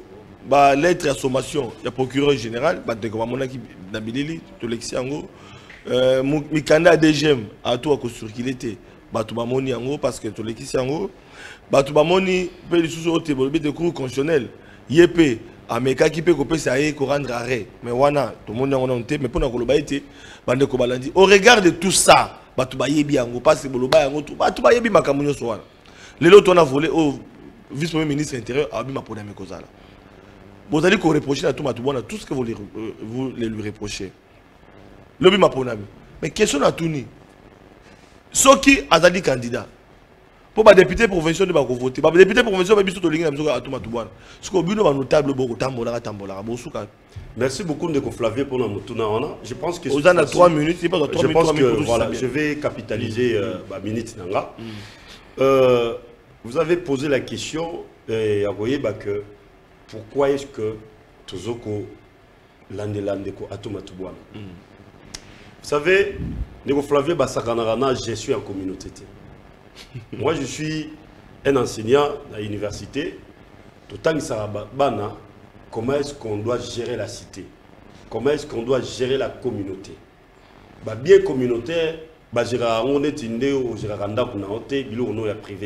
ba lettre à sommation ya procureur général ba de ko mona ki na bilili to lexi yango euh mikanda D G M a to ko circuler te ba to ba moni yango parce que to lexi yango ba to ba moni pe li sous te bo de cour constitutionnel yep ameka ki pe ko pesa ye ko rendre arrêt mais wana to moni yango non te mais pona ko lo ba été ba de ko balandi au regard de tout ça ba to ba yebi yango parce que bo lo ba yango to ba to ba yebi makambo nyoso wana lelo to na volé au vice-premier ministre intérieur a bien pour mes causes là. Vous allez reprocher à tout Matoubouna tout ce que vous les, vous les lui reprochez. Le bien pour mais question à tout ni. Ce qui a dit candidat. Pour les députés provinciaux de voter. Les députés provinciaux de Bisoto à tout Matoubouna. Ce qu'on a notable beaucoup tambola tambola. Merci beaucoup de Flavie pour notre tournoi. Je pense que vous avez trois minutes. Je pense que voilà, je vais capitaliser la minute nanga. Euh, Vous avez posé la question, et vous voyez que pourquoi est-ce que Tozoko lande lande ko atomatubwana. Vous savez, Nego Flavie Basakanarana, je suis en communauté. Moi, je suis un enseignant à l'université. Tout Sarabana, comment est-ce qu'on doit gérer la cité? Comment est-ce qu'on doit gérer la communauté? Bah, bien communautaire, bah, on est indé ou géranda kunaote, bilo ono ya privé.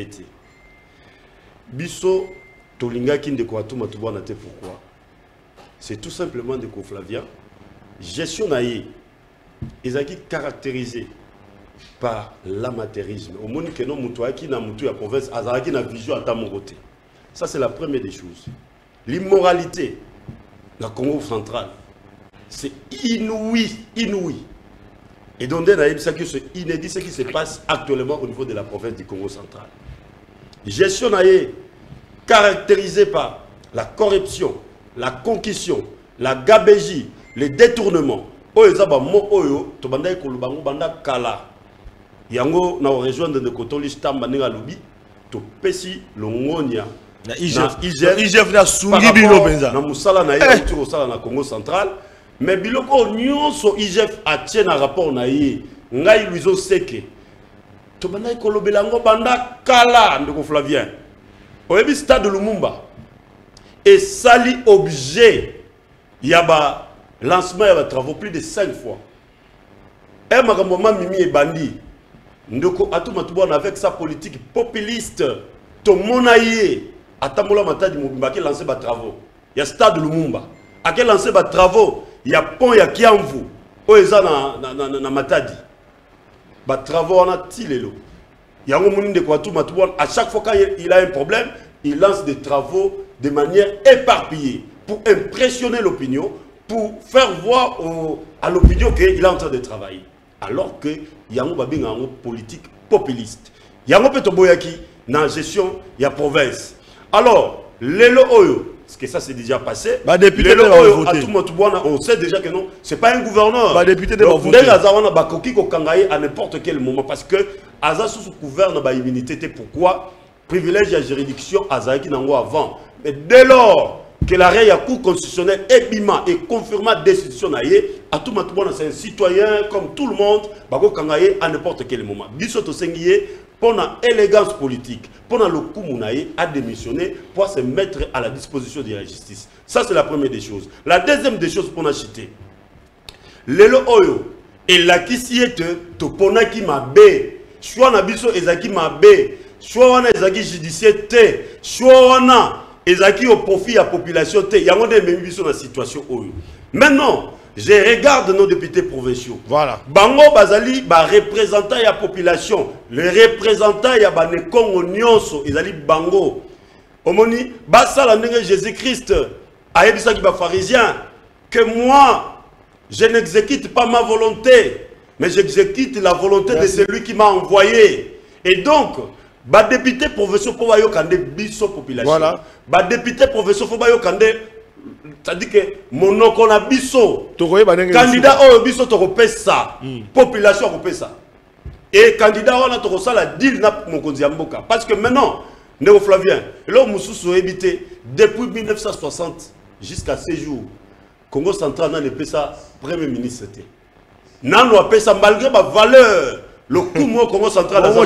Biso Tolinga qui ne pourquoi? C'est tout simplement de Flavien. Gestion naïe, ils sont caractérisés par l'amateurisme. Au monde que non mutuai qui n'a mutu à province, azaraki na vision à tamogoté. Ça c'est la première des choses. L'immoralité, la Congo central, c'est inouï, inouï. Et donc c'est inédit ce qui se passe actuellement au niveau de la province du Congo central. Gestion naïe caractérisée par la corruption, la concussion, la gabégie, les détournements. Oezaba mo oyo to banda ekolubango banda kala. Yango na rejoindre de Kotoli Stamba ninga lobi to pesi longonia na I G F I G F na sungi bino benza. Na musala na ye tu sala na Congo central mais biloko nyonso I G F a tient na rapport na ye ngai luizo seke. To banda ekolobelango banda kala ndeko Flavien. Oyebi stade de Lumumba et sali objet yaba lancement yaba travaux plus de cinq fois. Et ma maman Mimi et Bandi ndeko atumatubona avec sa politique populiste to monaye atamola matadi mobimba qui lancer ba travaux. Il y a stade de Lumumba. A quel lancer ba travaux, il y a pont ya Kiamvu. Oeza na na na, na matadi. Ba travaux on a tilelo. Il y a un monde de quoi tout à chaque fois qu'il a un problème, il lance des travaux de manière éparpillée pour impressionner l'opinion, pour faire voir au, à l'opinion qu'il est en train de travailler. Alors qu'il y a un politique populiste. Il y a un peu de boyaki dans la gestion, il y a province. Alors, Lelo Oyo, parce que ça c'est déjà passé, bah, député Lelo Oyo, à tout Matubwana, on sait déjà que non, c'est pas un gouverneur. Bah, député de voter. À n'importe quel moment, parce que Aza sous gouverne ba immunité, pourquoi privilège à juridiction Azaïki Nango avant. Mais dès lors que l'arrêt ya cour constitutionnel est bima et confirma décision naïe, à tout moment c'est un citoyen comme tout le monde, bako kangaye à n'importe quel moment. Bisoto sengiye pour la élégance politique, pour le coup mounaye a démissionné pour se mettre à la disposition de la justice. Ça c'est la première des choses. La deuxième des choses pour acheter. Lelo Oyo et la qui s'y est to pona qui m'a bé. Soit na biso ezaki mabe, soit wana ezaki judiciaire te, soit wana ezaki au profit à la population te. Yango de même biso na situation oyo. Maintenant, je regarde nos députés provinciaux. Voilà. Bango bazali ba représentant ya population, les représentants ya ba ne Congo nyonso ezali bango. Omoni basala ndenge Jésus-Christ ayebisa ki ba pharisien que moi je n'exécute pas ma volonté. Mais j'exécute la volonté Merci. de celui qui m'a envoyé. Et donc, bah député professeur pour bayo kande biso population. Voilà. Bah député professeur pour bayo kande, c'est-à-dire que monoko na biso. Candidat au biso to ça. Population repè ça. Et candidat on a to ça la deal na mokonzi ya mboka. Parce que maintenant, Nego Flavien, là mususu habité depuis mille neuf cent soixante jusqu'à ces jours. Congo central n'a pas ça premier ministre. Nan appelle ça malgré ma valeur. Le coup moi comment central donc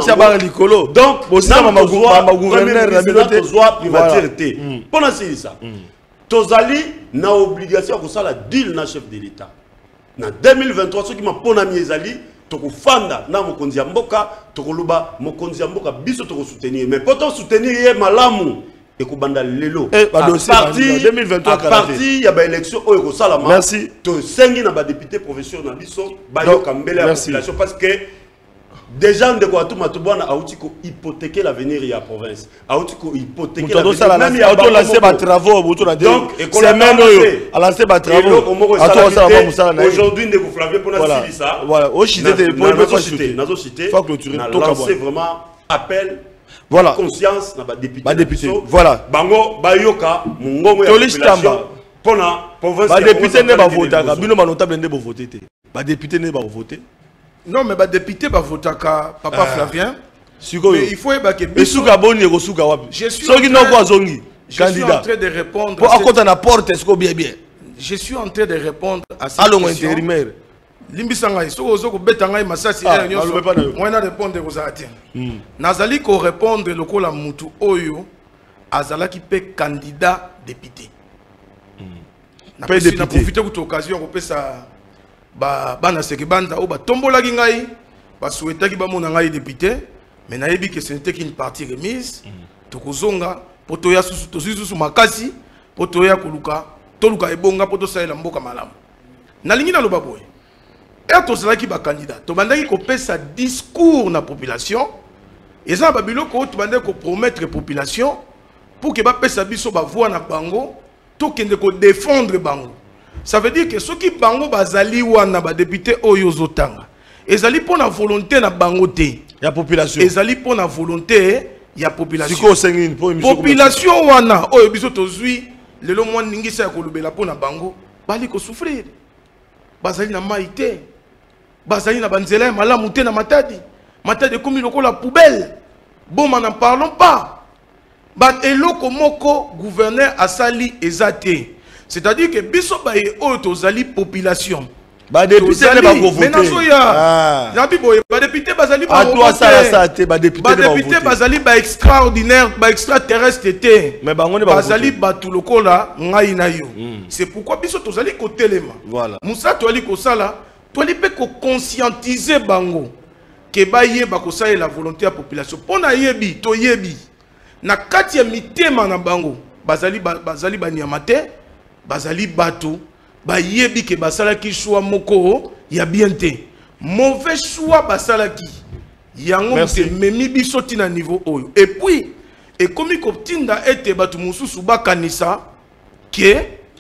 aussi ma gouverneur la bibliothèque privatirité. Pendant c'est ça. tozali na obligation ko sala deal na chef de l'État. Na deux mille vingt-trois ce qui m'a ponami ezali tokofanda na mokonzi ya mboka tokoluba mokonzi ya mboka biso toko soutenir mais poto soutenir ye malamu et ko banda lelo eh ba dossier parti deux mille vingt-trois à parti ya ba élection oyo ko sala ma merci to sengi na ba député professeur na biso ba yo kambele la population parce que déjà de quoi tout matubana a outi ko hypothéquer l'avenir de la province a outi ko hypothéquer l'avenir même il y a auto lancer ba travaux auto na donc c'est même a lancer ba travaux aujourd'hui de vous Flavien pour la ça voilà au cité de pour pas citer nazo citer faut clôturer tout lancer vraiment appel voilà conscience na ba député ba député voilà bango bayoka mungongo ya population pona province ba député ne ba voter bino ba notable ne ba voter ba député ne ba voter. Non, mais les députés vont voter Papa ah. Flavien. Mais il faut que je suis en train de répondre. Pour à la porte, est-ce que bien bien? Je suis en train de répondre à cette Allons question. Intérimaire. Limbisanga, so ozoko betanga masasi ya nyoso. Moi na répondre aux ati. Nazali ko répondre lokola mutu oyo azala ki pe candidat député. Na pe député. Na profiter de l'occasion ko pesa ba bana seki banda o ba tombola ki ngai ba souhaita ki ba mona ngai député mais na yebi que ce n'était qu'une partie remise to kozonga poto ya susu to susu makasi poto ya kuluka to luka ebonga poto saela mboka malamu na lingi na loba boy et to sala ki ba candidat to bandaki ko pesa discours na population et ça ba biloko to bandaki ko promettre population pour que ba pesa biso ba voix na bango to kende ko défendre bango. Ça veut dire que ceux qui bango bazali wana ba député oyo zotanga ezali pour la volonté na bango te ya population ezali pour la volonté ya population siko sengine pour population wana oyo biso tozui lelo mwa ningisa ya kolubela pour na bango bali ko souffrir bazali na maite bazali na banzela ya malamu te na matadi matadi komi lokola poubelle bon n'en parlons pas ba eloko moko gouverneur asali ezate. C'est-à-dire que biso baye otozali population. Ba député ne ba voter. Mais nazoya. Na bibo ba député bazali ba voter. A toi ça ça te ba député ba député bazali ba extraordinaire, ba extraterrestre te. Mais bango ne ba bazali ba tulokola ngai na yo. C'est pourquoi biso tozali ko telema. Voilà. Musa to ali ko sala, to ali pe ko conscientiser bango ke ba yeba ko sala la volonté de la population. Pona yebi to yebi. Na kati ya mitema na bango bazali bazali ba nyamate. Bazali bato ba yebi ke basala ki choix moko ya bien te mauvais choix basala ki yango te memi biso tina niveau oyo et puis et comme ko tinda ete bato mususu bakanisa ke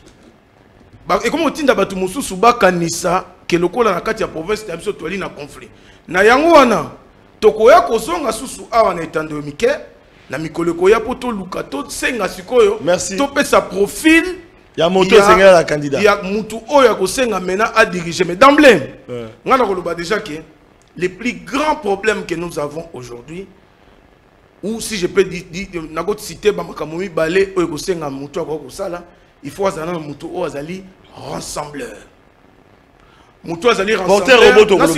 ba et comme tinda bato mususu bakanisa ke lokola na kati ya province ya biso toali na conflit na yango wana tokoya kozonga susu awa na etando mike na mikoleko ya poto luka to senga sikoyo to pesa profil. Il y a Moto Senga la candidat. Il y a Moutou Oya Kosenga maintenant à diriger. Mais d'emblée, on a déjà que les plus grands problèmes que nous avons aujourd'hui, ou si je peux dire, citer Bamakamoumi Balé Oya Kosenga Moutou Oya Kosala, il faut avoir Moutou Oya Zali rassembleur. Moutou Oya Zali rassembleur.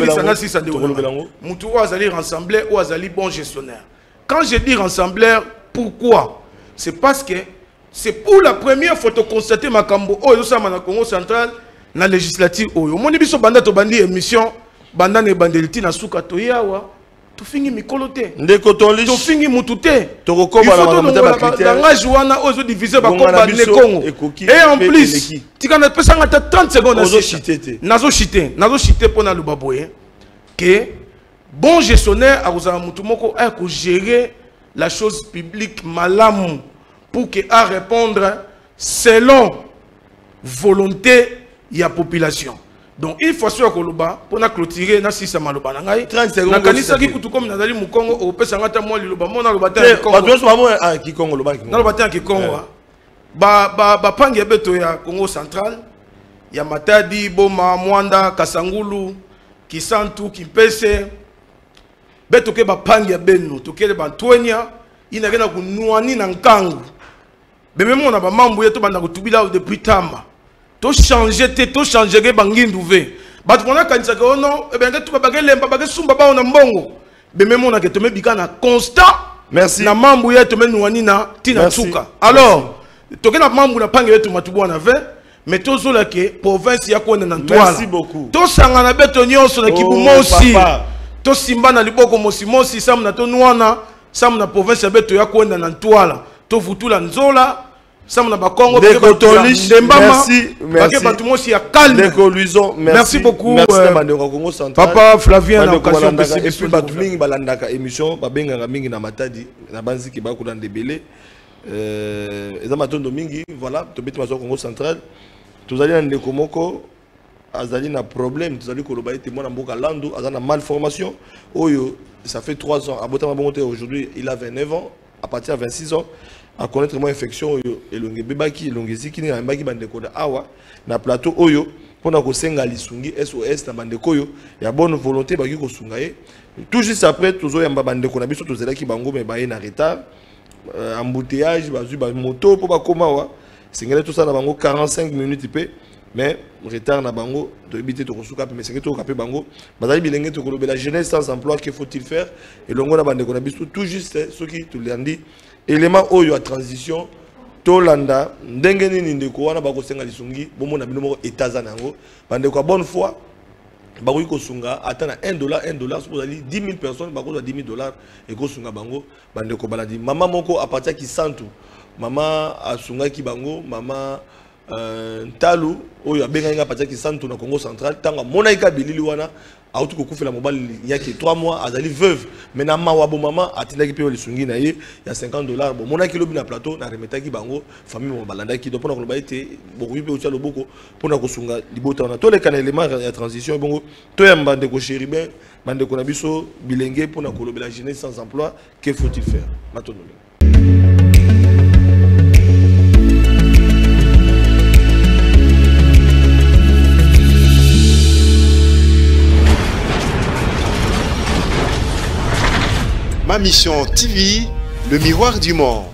Moutou Oya Zali rassembleur ou Zali bon gestionnaire. Quand je dis rassembleur, pourquoi? C'est parce que c'est pour la première fois de constater ma cambo oh ça na Congo central na législative oh moni biso banda to bandi émission banda ne bandeliti na suka to yawa to fingi mikolote ndeko to to fingi mutute to kokoba na ba critère nga joana ozo diviser ba komba ne Congo et en plus tika na pesa ngata trente secondes nazo chité nazo chité nazo chité pona lubaboye que bon gestionnaire a kozala mutu moko a ko gérer la chose publique malamu pour que à répondre selon volonté de la population. Donc il faut soit koloba pour na clôturer na sisa maloba na ngai trente secondes na kanisa ki kutu comme nazali mu Congo au pesa ngata mo liloba mo na loba ta Congo ba doso ba mo a ki Congo loba ki na loba ta ki Congo ba ba ba pangi beto ya Congo central ya Matadi Boma Mwanda Kasangulu Kisantu Kimpese beto ke ba pangi benu to ke ba twenya ina kena kunuani na nkangu beme mona ba mambu yeto banda kutubila depuis tamba to changer te to changer ke bangindu ve batu pona kanisa ko no e ben ke tu ba lemba ba ke sumba ba na mbongo beme mona ke to mebika na constant merci na mambu yeto menuani na tina tsuka alors tokena mambo na pange wetu matubo na ve mais tozola ke province ya kona na ntwala. Merci beaucoup. To sanga na beto nyonso na kibu mosi. To simba na liboko mosi mosi sam na to nwana sam na province ya beto ya kona na ntwala. To futula nzola sam na bakongo merci merci ya calme. Merci beaucoup Papa Flavien na occasion et puis batulingi balandaka émission babenga mingi na matadi na banzi ki ba kulanda belé euh ezama tondo mingi voilà to beti maso Congo central tozali na ndeko moko azali na problème tozali koloba ete mwana mboka landu azana malformation oyo ça fait trois ans abota mabongote aujourd'hui il a vingt-neuf ans à partir de vingt-six ans à connaître moi infection oyo elonge bebaki elonge zikini na mbaki bandeko na awa na plateau oyo pona ko senga lisungi S O S na bandeko oyo ya bonne volonté baki ko sunga ye tout juste après tozo yamba bandeko na biso tozela ki bango me baye na retard euh, embouteillage bazu ba moto po ba koma wa singela tout ça na bango quarante-cinq minutes pe mais retard na bango to ebité to kosuka pe mais singela to kapé bango bazali bilenge to kolobe la jeunesse sans emploi que faut-il faire et longo na bandeko na biso tout juste ce qui tout landi élément oyo à transition tolanda ndenge nini ndeko wana bakosenga lisungi bomona bino moko etaza nango bandeko bonne foi bakoki kosunga ata na un dollar un dollar so kozali dix mille personnes bakozwa dix mille dollars et kosunga bango bandeko balandi mama moko a partir ki santu mama asungaki bango mama euh, Talu oyo abenga nga partir ki santu na Congo central tanga monaika bilili wana auto kokufela mobali yaki trois mois azali veuve mais na mawa bo mama atindaki pe lisungi na ye ya cinquante dollars bon monaki lobi na plateau na remetaki bango famille mo balandaki donc pona koloba ete bokubi pe otia loboko pona kosunga libota na tole kana élément ya transition bongo to ya mbande ko Chéribin bande ko na biso bilenge pona kolobela jeunesse sans emploi que faut-il faire maintenant. Ma mission T V, le miroir du monde.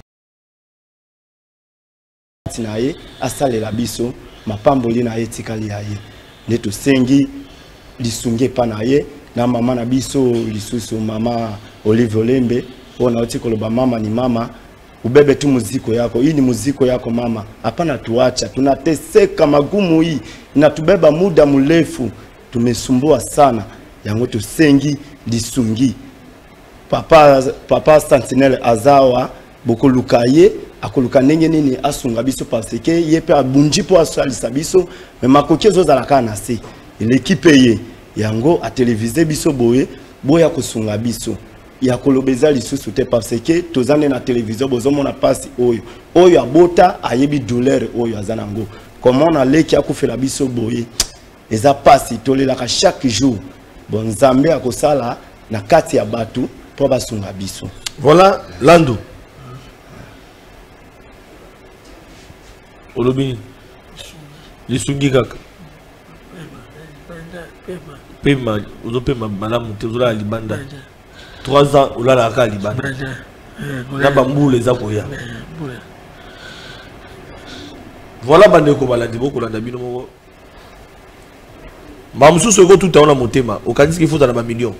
Tinaye asale la biso mapamboli na etikali yaye neto sengi lisunge panaye na mama na biso lisusu mama Olive Olembe ona otiko loba mama ni mama ubebe tu muziko yako hii ni muziko yako mama hapana tuacha tunateseka magumu hii inatubeba muda mrefu tumesumbua sana yango tusengi lisungi papa papa Sentinelle azawa bokolukaye akoluka ndenge nini asunga biso parce que yepe abunji po asalisa biso mais makokezo za la kana se l'équipe ye yango a télévisé biso boye boya kosunga biso ya kolobeza lisusu te parce que tozane na télévision bozomona pasi oyo oyo abota ayebi douleur oyo azanango comment on a leki akufela biso boye eza pasi tolelaka chaque jour bon nzambe akosala na kati ya batu. Voilà Landu. Olobi. Lisungi kaka. Pema, uzo pema malamu te uzola libanda. trois ans ulala ka libanda. Na bambule za koya. Voilà bande ko balandi boko landa bino moko. Ba mususu ko tout on a motema, okandisi qu'il faut dans ba million.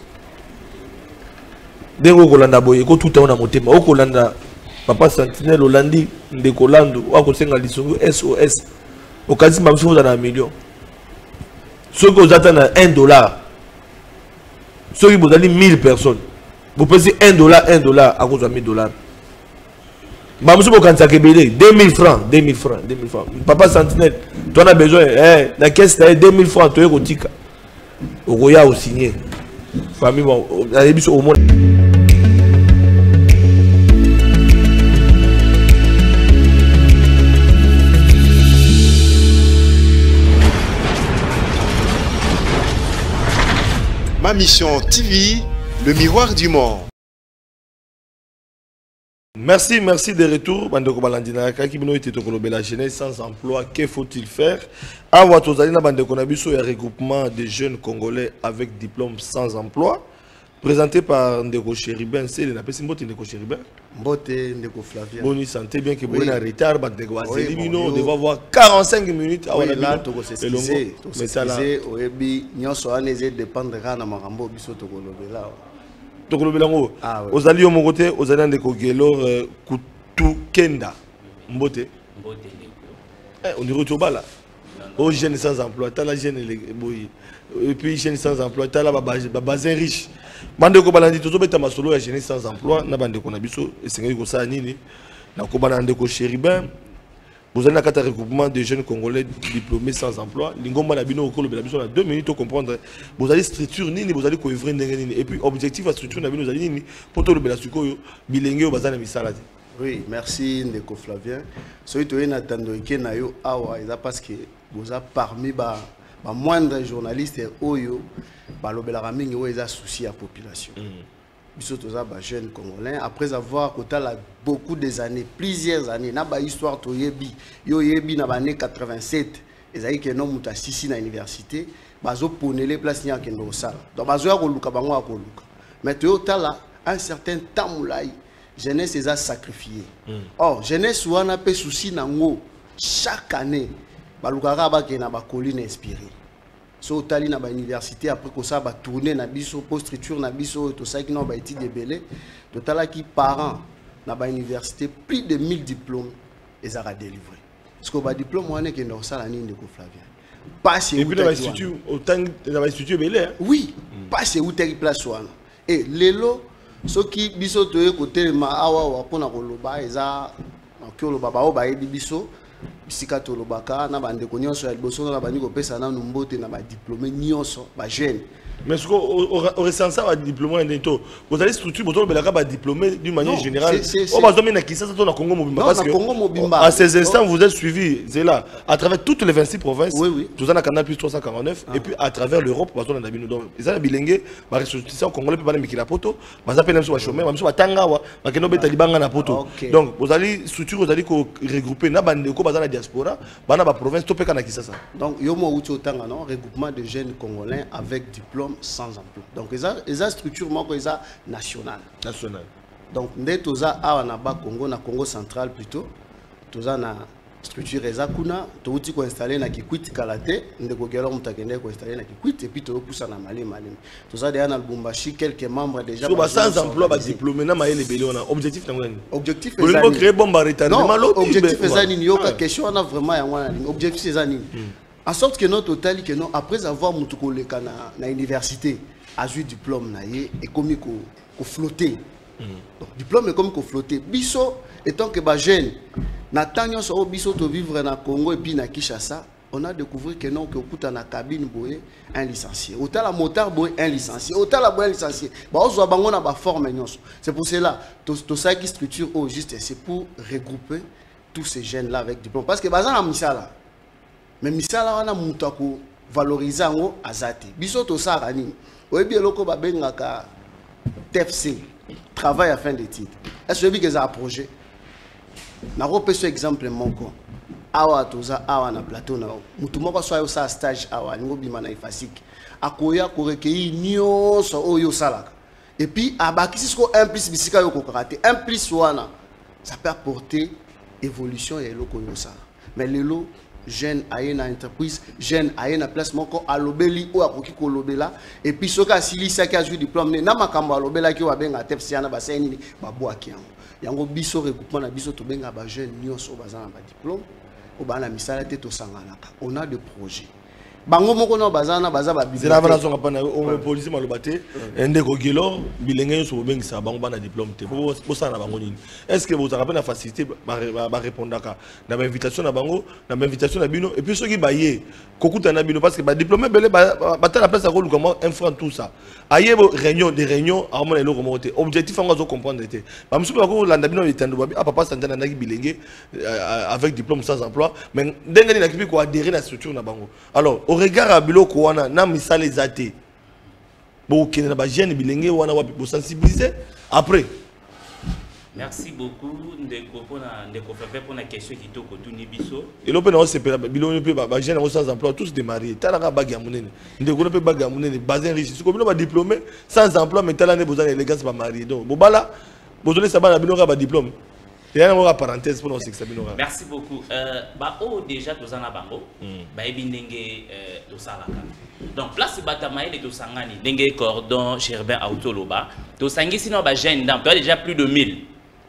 Dengo kolanda boye ko tout na motema okolanda papa Sentinelle Olandi ndeko landu wako senga lisungu S O S okazi mamso na million ceux que vous attendez un dollar ceux qui vous allez mille personnes vous pesez un dollar un dollar à cause de mille dollars mamso bokanza kebele deux mille francs deux mille francs deux mille francs papa Sentinelle tu as besoin eh la caisse là deux mille francs tu es kotika okoya au signer famille la émission au monde. Ma mission T V, le miroir du monde. Merci, merci de retour. Bandeko balandina kaki bino ite to kolobe la jeunesse sans emploi, que faut-il faire? Awa tozali na bandeko na biso ya regroupement de jeunes congolais avec diplôme sans emploi. Présenté par Ndeko Chéribin, c'est le napesi mbote Ndeko Chéribin. Mbote Ndeko Flavien. Bon, il sentait bien que vous êtes en retard, Ndeko Azelimino, on devait avoir quarante-cinq minutes à oui, là, Toko s'excuser, Toko s'excuser, Oebi, Nyonso Anese dépendra na marambo biso Toko Lobela. Toko Lobela ngo. Ozali au mon côté, ozali Ndeko Gelor Kutu Kenda. Mbote. Mbote eh, on est retour là. Aux jeunes sans emploi, t'as la jeune et puis jeunes sans emploi, t'as la bazin riche. Bande ko balandi toto beta masolo ya jeunes sans emploi, na bande ko na biso et c'est ko ça nini. Na ko balande ko Chéribin. Vous avez un regroupement de jeunes Congolais diplômés sans emploi. Lingomba na bino okolo bela biso na deux minutes pour comprendre. Vous avez structure nini, vous allez ko evrer nini et puis objectif à structure na bino vous allez nini pour to le bela sukoyo bilenge o bazana misala. Oui, merci Ndeko Flavien. Soy to ena tando ke na yo awa eza parce que vous avez parmi ba ba moindre journaliste oyo ba lobela mingi o eza souci à population. Biso toza ba jeune congolais après avoir kotala beaucoup des années, plusieurs années na ba histoire to yebi yo yebi na ba année quatre-vingt-sept ezali ke no muta sisi na université bazo ponele place nya kendo osala. Donc bazo ya ko luka bango ya ko luka. Mais to tala un certain temps moulai jeunesse est sacrifiée. Mm. Or, jeunesse wana pe souci nango chaque année balukaka ba ke na ba colline inspirée. So tali na ba université après que ça ba tourner na biso post structure na biso to ça qui na ba études belé to tala ki parents na ba université plus de mille diplômes et a délivré. Parce que ba diplôme wana ke na sala nini Ndeko Flavien. Pas chez et puis dans l'institut autant dans l'institut belé. Oui, mm. Pas chez où telle place wana. Et lelo ce qui biso toye côté ma awa wa pona koloba eza ko loba ba o ba yebi biso bisika to lobaka na bande ko nyonso ya liboso na bandi ko pesa na mbote na ba diplômé nyonso ba jeune. Mais ce qu'on ressent ça à diplômé neto vous allez structure vous belaka ba diplômé d'une manière non, générale on va dominer qui ça ça na Congo Mobimba parce que à ces instants vous êtes suivi c'est là à travers toutes les vingt-six provinces oui, oui. Tout ça na canal plus trois cent quarante-neuf ah. Et puis à travers l'Europe parce qu'on a bino donc ça bilingue ba ressortissant congolais peut pas mikila poto ba ça peine sur chômeur ba sur tanga wa ba keno beta libanga na poto donc vous allez structure vous allez ko regrouper na bande ko ba na diaspora ba na ba province to peka na kisasa donc yo mo uti otanga non regroupement de jeunes congolais avec diplôme sans emploi. Donc, ils ont structure nationale. Nationale. Donc, nous avons un Congo, na Congo central plutôt. Nous avons une structure ezakuna, nous avons installé na Kikwit Kalate, nous avons installé na Kikwit et puis nous avons poussé na Mali Mali. Nous avons un Lubumbashi, quelques membres déjà. Sans emploi, ba diplômé na maïle belé on a objectif na ngani. Objectif est ça. Créer bombe retardement. Non, objectif est ça ni yoka question on a vraiment ya ngwana. Objectif c'est ça ni. En sorte que notre total que non après avoir mutuko le kana na université a eu diplôme na yé et comme ko ko flotter. Donc diplôme est comme ko flotter. Biso étant que ba jeune na tanyo so biso to vivre na Congo et puis na Kinshasa, on a découvert que non que okuta na cabine boye un licencié. Autant la motard boye un licencié. Autant la boye un licencié. Ba ozo bango na ba forme nyonso. C'est pour cela to to ça qui structure au juste c'est pour regrouper tous ces jeunes là avec diplôme parce que bazan na misala. Mais misala wana mutu ako valoriser ngo azati biso to sara nini oyebi eloko babengaka T F C travail à fin d'études est-ce que ça a projet na repese exemple moko awa toza awa na plateau na mutu moko so ayo sa stage awa ngo bima na ifasik akoya ko recueillir nyonso oyo salaka et puis abakisi ko un plus bisika yo ko karaté un plus wana ça peut apporter évolution et eloko yo sala mais lelo jeune aye na entreprise jeune aye na place moko alobeli ou akoki ko lobela et puis soka silisa ki a joué diplôme na makambo alobela ki wa benga tepsi na baseni ni babwaki yango yango biso regroupement na biso to benga ba jeune nyonso bazana ba diplôme o bana misala te to sanganaka on a des projets bango moko no bazana baza ba bibliothèque. C'est la valation pas on police malobate ndeko gelo bilenge yo so bengisa bango bana diplôme te bo ça na bango nini. Est-ce que vous avez la facilité ba répondre ka na ba invitation na bango na ba invitation na bino et puis ceux qui bailler kokuta na bino parce que ba diplômé belé ba ta la place à ko comment un franc tout ça. Aye réunion des réunions à mon elo remonter objectif on va comprendre était. Ba musu ba ko landa bino itando ba a papa santana na ki bilenge avec diplôme sans emploi mais ndenge ni na kipi ko adhérer na structure na bango. Alors au regard à biloko wana na misala ezate bo kene na ba jeune bilenge wana wa pour sensibiliser après. Merci beaucoup ndeko pona ndeko Flavien pour la question qui toko tuni biso et l'open on se biloko pe ba jeune sans emploi tous démarrer talaka bagi amunene ndeko pe bagi amunene bazin riche si ko bino ba diplômé sans emploi mais talane bozana élégance ba marié donc bo bala bozone ça ba bino ba diplôme. Il y a une parenthèse pour nous examiner. Merci beaucoup. Euh, bah, oh, déjà, tu as un bango. Bah, il y a donc, place Batamaï et Tosangani, Dengue Cordon, Chéribin Autoloba. Tosangi, sinon, bah, j'ai déjà plus de mille.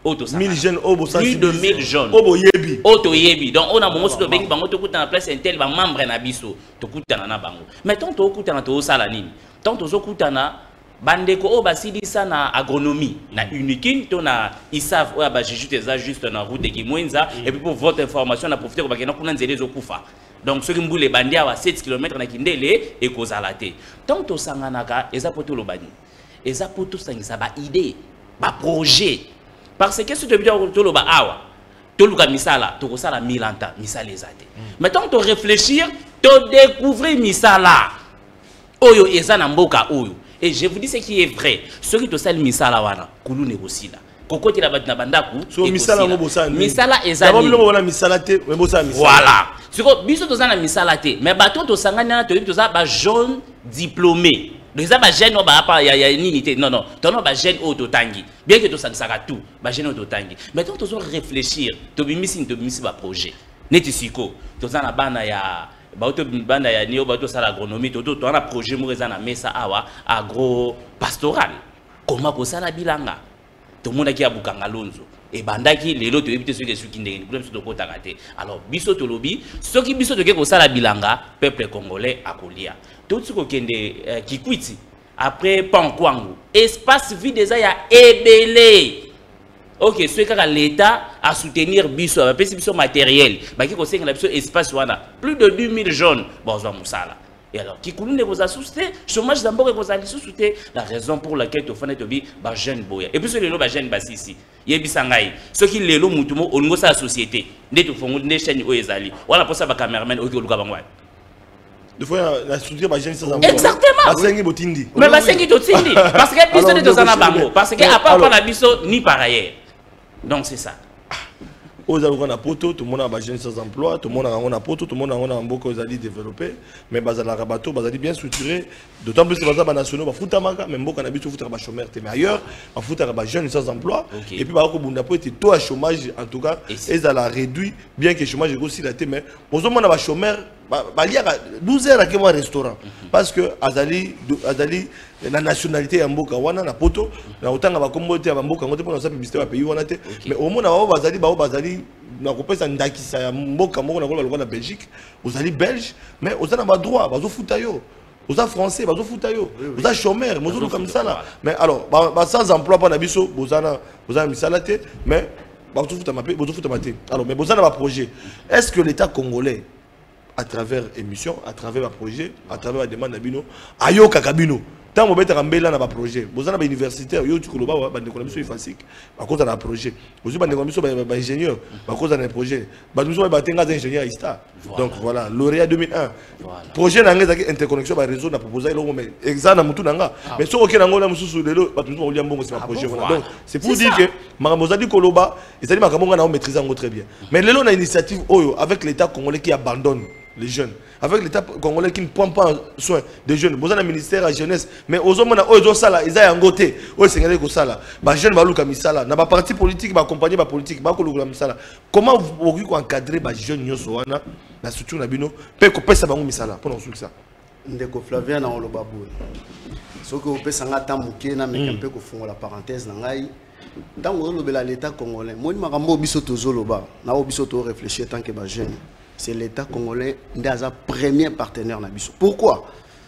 mille jeunes obo plus de mille jeunes obo yebi auto yebi donc on a mon to bengi bango to kuta na place intel ba membre na biso to kuta na bango mais tant to kuta na to sala nini tant to kuta na bandeko o basilisa na agronomie na unique to na isaf o ba jujute za juste na route de Kimwenza et puis pour votre information na profiter ko bakena kuna nzele zo kufa donc ceux qui mboule bandi à sept kilomètres na kindele et kozala te tant to sanganaka eza poto lo bani eza poto sangisa ba idée ba projet. Parce que si tu veux dire que tu as awa, tu as misala, tu as milanta, misala les athées. Maintenant, tu réfléchir, tu découvrir misala. Oyo eza na mboka oyo. Et je vous dis ce qui est vrai. Ceux qui te salent misala wana, kulu négocie là. Koko ti la batna bandaku. So misala ngo bosa. Misala eza. D'abord le wana misala te, mais bosa misala. Voilà. Siko biso to na misala te, mais bato to sangana to to za ba jaune diplômé. Donc ça, les jeunes, il y a une unité. Non, non. Tu as des jeunes auto tangi. Bien que tu as tout, les jeunes auto tangi. Mais tu dois réfléchir. Tu as mis un projet. Netissiko. Tu as un bana ya. Tu as un néo, tu as l'agronomie. Tu as un projet à mesa awa agro pastoral. Comment tu as la bilanga? Tout le monde qui a bukanga lonzo. Et bandaki les lots tu éviter ceux qui sont qui ne problème sur le côté raté. Alors biso to lobby, ceux qui biso to ke ko sala bilanga, peuple congolais akolia. Tout ce qui est Kikwiti après Pankwangu, espace vide déjà ya ebelé. OK, ce que l'État a soutenir biso, a pesi biso matériel, ba ki ko senga la biso espace wana, plus de deux mille jeunes bozwa musala. Et alors, qui coule ne vous a sousté, chômage d'abord et vous a sousté, la raison pour laquelle tu fais tobi, bah jeune boya. Et puis ce lelo bah jeune bassi ici. Yebi sangai. Ce qui lelo mutumo au niveau de la société. Ne tu font des chaînes au ezali. Voilà pour ça bah cameraman au luka bangwa. De fois la structure bah jeune sans emploi. Exactement. Basengi botindi. Mais basengi botindi parce que biso de dozana bango parce que à part pas la biso ni par ailleurs. Donc c'est ça. Aux algons à poto, tout le monde a des jeunes sans emploi, tout le monde a un poto, tout le monde a un beaucoup aux alliés développés, mais bazala rabato, bazali bien structuré, d'autant plus que bazala nationaux, ba fouta maka, même beaucoup n'habite fouta ba chômeur, mais ailleurs, ba fouta ba jeunes sans emploi, et puis ba ko bunda po était taux à chômage en tout cas, et ça l'a réduit, bien que le chômage est aussi la té, mais pour ce moment on a ba chômeur, ba liya douze heures à quel restaurant, parce que azali azali la nationalité ya mboka wana na poto na otanga ba kombote ya mboka ngote pona sa publicité ba pays wana te mais au moins na ba bazali ba bazali na kopesa ndakisa ya mboka moko na kola lokona Belgique ozali belge mais ozana ba droit bazo futa yo oza français bazo futa yo oza chômeur mozo comme ça là mais alors ba sans emploi pa na biso bozana bozana misala te mais bazo futa mape bazo futa mate alors mais bozana ba projet est-ce que l'état congolais à travers émission à travers un projet à travers la demande d'abino ayo kakabino tant que vous avez un projet, vous avez un universitaire, vous avez un facile, à cause d'un projet. Vous avez un ingénieur, à cause d'un projet. Vous avez un ingénieur ISTA. Donc voilà, lauréat deux mille un. Projet dans interconnexion, réseau, on a proposé mais examen dans tout nanga. Mais si on a un sous le lot, on a un bon projet. Donc c'est pour dire que Maramozadi Koloba, ils ont maîtrisé très bien. Mais le lot a une initiative avec l'État congolais qui abandonne les jeunes, avec l'État congolais qui ne prend pas soin des jeunes. Vous avez un ministère de la jeunesse, mais aux hommes, ils ont ça, ils ont un côté, ils ont ça, les jeunes, ils ont ça, dans parti politique, ils accompagnent la politique, ils ont ça. Comment vous encadrez les jeunes dans la structure de Bino, pour que ça soit ça pour nous ça? Ndeko Flavien na olobabou. Ce que vous pouvez savoir tant que na mais un peu qu'on la parenthèse na ngai. Tant que vous l'État congolais, moi je m'agambo biso tozoloba, na biso to réfléchir tant que ba jeune. C'est l'État congolais qui est le premier partenaire. Pourquoi?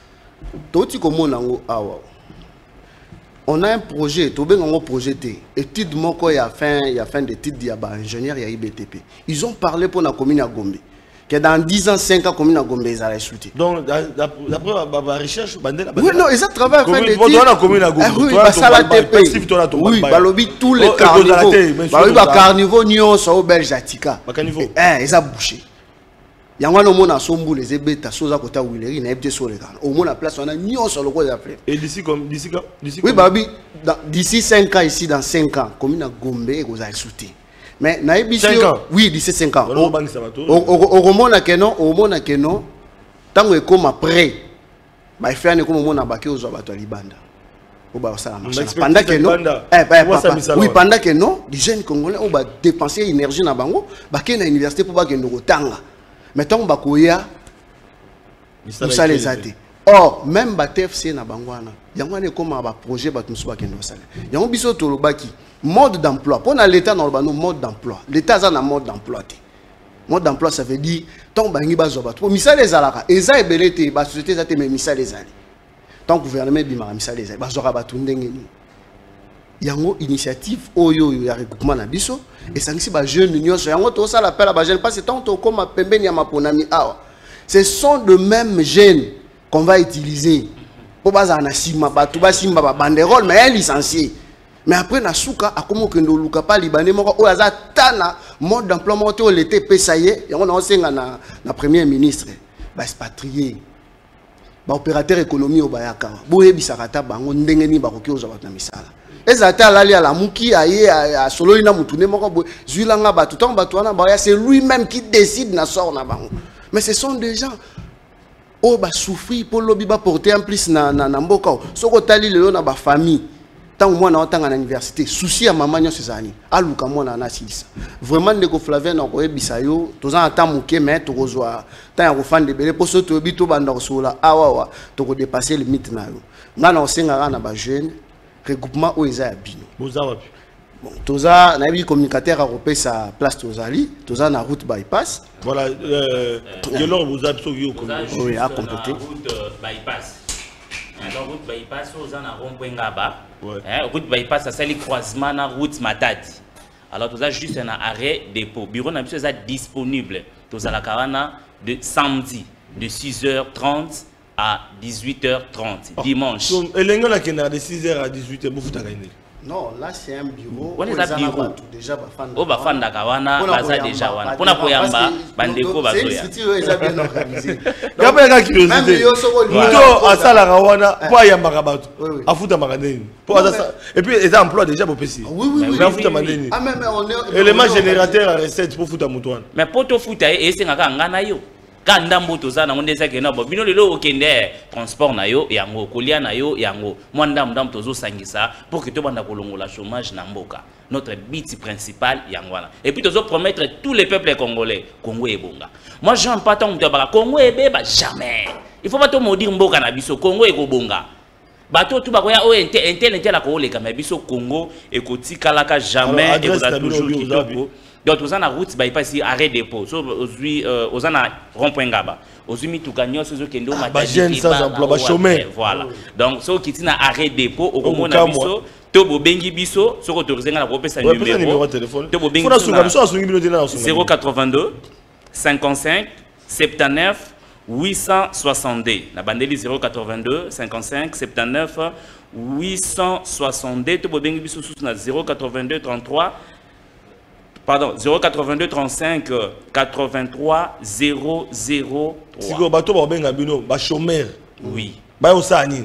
On a un projet, un projet, étude il y a fin, il y a fin d'études, il y a ingénieur, il y a I B T P. Ils ont parlé pour la commune à Gombe. Que dans dix ans, cinq ans, la commune à Gombe est résulté. Donc, d'après la recherche, oui, non, ils ont travaillé à fin d'études. Oui, ça la T P. Oui, balobi tous les carnivaux. Balobi carnivaux, nions, sont au Belge Atika. Ils ont bouché. Il y a un monde à Sombo, les ébêtes, à Sosa Kota Willery, il y a des sur les gars. Au moins, la place, on a mis sur le roi d'affaires. Et d'ici comme d'ici Oui, Babi, d'ici cinq ans, ici, dans cinq ans, comme il a Gombe, vous avez sauté. Mais, cinq ans oui, d'ici cinq ans. Au moment où non, au moment où non, tant que comme après, il fait un comme au moment où on a battu Libanda. Pendant que non, oui, pendant que non, les jeunes Congolais ont dépensé l'énergie dans Bango, ils ont une université pour qu'ils nous retangent. Mais tant que nous les athées. Or, même ba T F C na bangwana, yangwana comme ba projet ba tumsu ba kendo sala. Yango biso tolobaki mode d'emploi. Pour na l'état na bano mode d'emploi. L'état za na mode d'emploi te. Mode d'emploi ça veut dire tant bangi ba zoba. Pour misala ezalaka, eza ebelete ba société za te mais misala ezali. Tant gouvernement bima misala ezali ba zora ba tundenge ni. Yango initiative oyo yo ya regroupement na biso et sangisi ba jeune nyonso yango to sala appel à ba jeune parce que tant to comme pembeni ya maponami awa. Ce sont de mêmes jeunes qu'on va utiliser pour baza na sima batu ba simba ba banderole mais un licencié mais après na souka akomo kendo luka pa libanais moko o aza tana mode d'emploi moto l'été pesaye yango na osenga na na premier ministre ba expatrié ba opérateur économie o bayaka bo yebisaka ta bango ndenge ni ba koki oza ba na misala ezata lali ala muki aye a solo ina mutune moko bo zuilanga batu tant batu wana ba c'est lui-même qui décide na sort na bango mais ce sont des gens oh ba souffrir pour lobby ba porter en plus na na na mboka soko tali lelo na ba famille tant mwana otanga na université souci ya maman nyo sezani aluka mwana na silisa vraiment ndeko Flavien na ko ebisa yo toza ata muke mais to kozwa tant ya ko fande bele poso to bito banda ko sola awawa to ko dépasser limite na yo ngana osenga na ba jeune regroupement o eza ya bino boza wapi bon toza na bi communicateur a repé sa place tozali toza na route bypass voilà euh alors vous avez sauvé au communication oui à compléter route bypass alors route bypass aux en rond-point ngaba hein route bypass ça c'est le croisement na route Matadi alors toza juste un arrêt dépôt bureau na biso eza disponible toza la caravane de samedi de six heures trente à dix-huit heures trente dimanche et l'engo la kena de six heures à dix-huit heures vous faites gagner. Non, là c'est un bureau. On est à bureau. Déjà bafanda. Oh bafanda kawana baza déjà wana. Pona koyamba bandeko bazoya. C'est structure eza bien organisé. Donc il y a curiosité. Muto asala kawana po yamba kabatu. Afuta makandeni. Po asa et puis les emplois déjà pour pesi. Oui oui oui. Afuta makandeni. Ah mais on est élément générateur à recette pour futa muto wana. Mais poto futa e sengaka ngana yo. Kanda mboto za na ndeza ke na bo bino lelo okende transport na yo yango kolia na yo yango mwanda ndam tozo sangisa pour que to banda kolongola chômage na mboka notre but principal yangwana et puis tozo promettre tous les peuples congolais Congo et bonga moi j'aime pas tant de baka Congo et beba jamais il faut pas to maudire mboka na biso Congo et ko bonga bato tu bakoya o intel intel intel ko leka mais biso Congo et ko tikalaka jamais et vous a toujours kitoko. Donc, vous avez une route bypass arrêt dépôt. Aujourd'hui, vous avez un rond-point Ngaba. Vous avez tout gagné sur ce qui est un jeune sans emploi, chômeur. Voilà. Donc, ce qui est un arrêt dépôt, au moment où Tobo Bengi Bisso, sur autorisé à la sa numéro de téléphone. Tobo Bengi zéro quatre-vingt-deux cinquante-cinq soixante-neuf huit cent soixante-deux. La bandeli zéro quatre-vingt-deux cinquante-cinq soixante-neuf huit cent soixante-deux. Tobo Bengi Bisso zéro quatre-vingt-deux trente-trois. Pardon, zéro quatre-vingt-deux trente-cinq quatre-vingt-trois zéro zéro trois. Si vous avez un chômeur, oui. Vous avez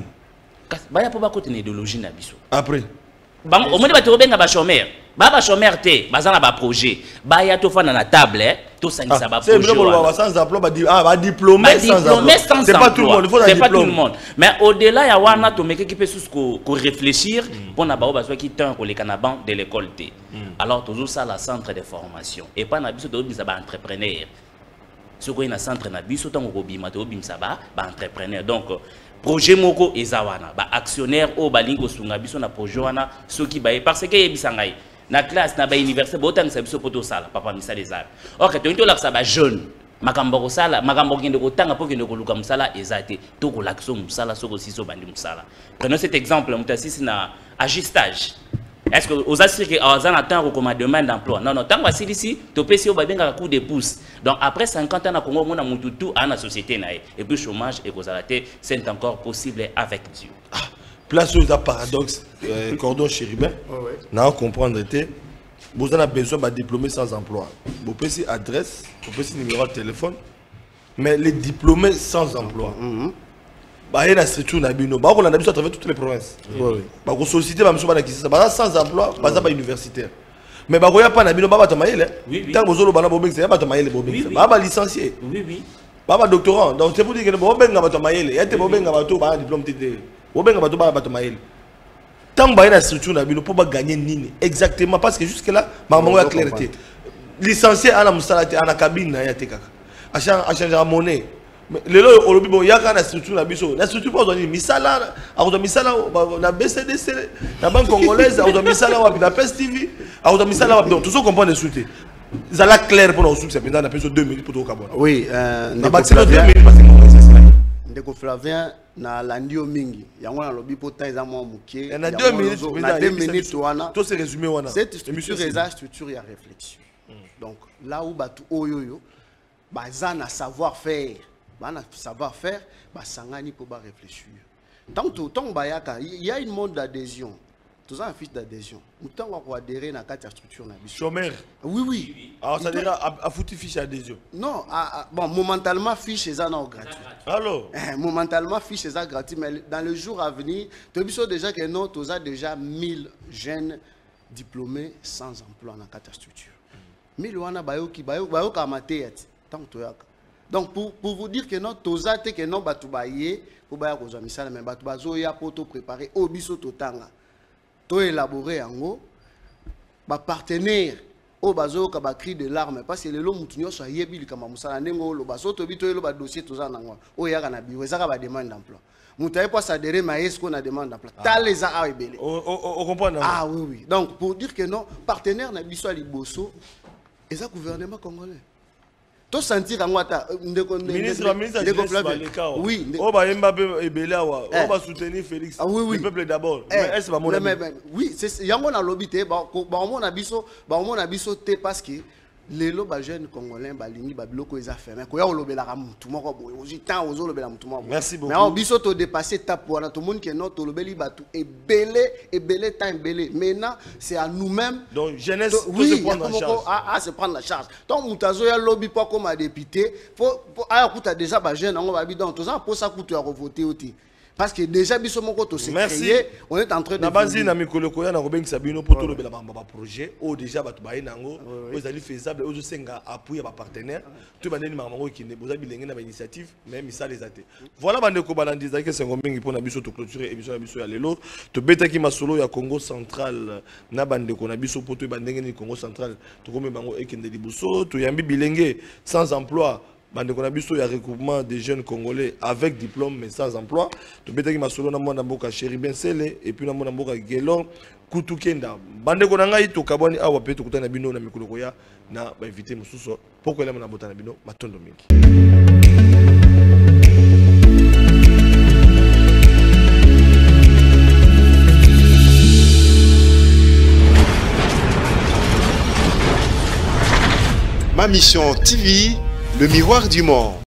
un côté d'idéologie. Après. Au moins, vous avez un chômeur. Baba chômeur té, bazana ba projet. Ba ya to fa na table, to sangisa ba projet. C'est vraiment sans emploi, ba ah ba diplômé sans emploi. C'est pas tout le monde, il faut un diplôme. C'est pas tout le monde. Mais au-delà ya wana to meke ki pe sous ko réfléchir pour na ba ba so ki tan ko le kanaban de l'école té. Alors toujours ça la centre de formation et pas na biso to bisa ba entrepreneur. Ce ko ina centre na biso tan ko bima to bimsa ba ba entrepreneur. Donc projet moko ezawana ba actionnaire o balingo sunga biso na projet wana so ki ba parce que yebisa ngai na classe na ba université botan sa biso poto sala papa misa les arts. OK, to into la sa ba jeune makambo ko sala makambo kende ko tanga po kende ko luka musala ezate to ko lakso musala soko siso bandi musala. Prenons cet exemple mutasi na ajustage. Est-ce que aux assurés que on attend comme demande d'emploi? Non non, tant que c'est ici, to pesi o ba benga coup de pouce. Donc après cinquante ans na Congo mona mututu à la société na et puis chômage et causalité, c'est encore possible avec Dieu. Ah. Place où il y a paradoxe, euh, cordon chérubin, on comprendre que vous avez besoin de diplômés sans emploi. Vous pouvez aussi adresse, vous pouvez aussi numéro de téléphone, mais les diplômés sans emploi, bah il y a une structure na bino, bah on a besoin à travers toutes les provinces. Bah on sollicite bah monsieur bah qui ça, bah sans emploi, bah ça bah universitaire. Mais bah on y a pas na bino, bah bah tomaïle. Tant que vous avez bah bobing, c'est bah tomaïle bobing. Bah bah licencié. Oui oui. Bah bah doctorant. Donc c'est pour dire que bah bobing bah tomaïle. Il y a des bobing bah tout bah diplôme T D. Tant que la structure n'a pas gagner nini exactement parce que jusque là maman a clarté licencié à la musala à la cabine na ya tekaka a changer la monnaie Les lois au lobby bon yaka na structure na biso la structure pas aujourd'hui misala a aujourd'hui misala na B C D C la banque congolaise a aujourd'hui misala wa na P S T V a aujourd'hui misala wa donc tout ça comprendre souté ça la clair pour nous c'est pendant na peso deux minutes pour tout cabona oui euh ndeko Flavien ndeko Flavien na landio mingi yango na lobby pour temps za mo mukie na deux minutes na deux minutes wana tout c'est résumé wana cette structure est la structure ya réflexion donc là où batu oyoyo baza na savoir faire bana savoir faire ba sangani pour ba réfléchir tant tout tant bayaka il y a une mode d'adhésion tout ça un fiche d'adhésion mutant va adhérer na quatre structure na biso chômeur oui oui alors ça dira à foutu fiche d'adhésion non à, à, bon momentalement fiche ça non gratuit alors eh, momentalement fiche ça gratuit mais dans le jour à venir tu biso déjà que non tu as déjà mille jeunes diplômés sans emploi na quatre structure mille wana bayoki bayoki bayoka amateur tant to yaka. Donc pour, pour vous dire que non, toza te que non batu baye pour baya kozwa misala mais batu bazo ya poto préparer obiso totanga. To élaborer ango ba partenaire o bazo ka ba cri de larmes parce que le lo mutu nyoso yebi likama musala nengo lo baso to bito lo ba dossier toza nango. O yaka na biwe zaka ba demande d'emploi. Mutaye pas s'adhérer mais est-ce qu'on a demande d'emploi. Ta les a ebele. On comprend. Ah oui oui. Donc pour dire que non, partenaire na biso liboso et ça gouvernement congolais. To sentir en wata ministre ministre de Flavien oui on va Mbappé et Belawa on va soutenir Félix ah, oui, oui. le peuple d'abord mais est-ce pas mon ami oui c'est yango na lobby te ba ba mon abiso ba mon abiso te parce que les loba jeunes congolais balingi ba biloko eza fermé ko ya olobela ka mutu moko boye ozi temps ozo lobela mutu moko merci beaucoup mais on biso to dépasser tape wana to monde que non to lobeli batu et belé et belé temps belé maintenant c'est à nous-mêmes donc jeunesse to, oui, se prendre en charge ah ah se prendre la charge donc mutazo ya lobby pas comme député faut aya kuta déjà ba jeune on va bi donc to ça pour ça kutu ya voter oti parce que déjà biso moko to se créer on est en train de na bazi na mikolo ko ya na robeng sabino pour tout le bela ba projet o déjà ba to ba nango aux ali faisable aux senga appui ba partenaire tout ba neni mamango ki ne boza bilenge na ba initiative même ça les até voilà bande ko balandi za ke sengo mingi pour na biso to clôturer émission na biso ya lelo to betaki masolo ya Congo central na bande ko na biso pour to bandenge ni Congo central to ko me bango ekende liboso to yambi bilenge sans emploi. Bande qu'on a biso ya regroupement des jeunes congolais avec diplôme mais sans emploi to betaki masolo na mwana mboka Chéri Bensele et puis na mwana mboka Gelon Kutukenda bande qu'on a ngai to kabwani awa pe to kutana bino na mikolo koya na ba invité mususo poko elama na botana bino matondo mingi. Ma mission T V, le miroir du monde.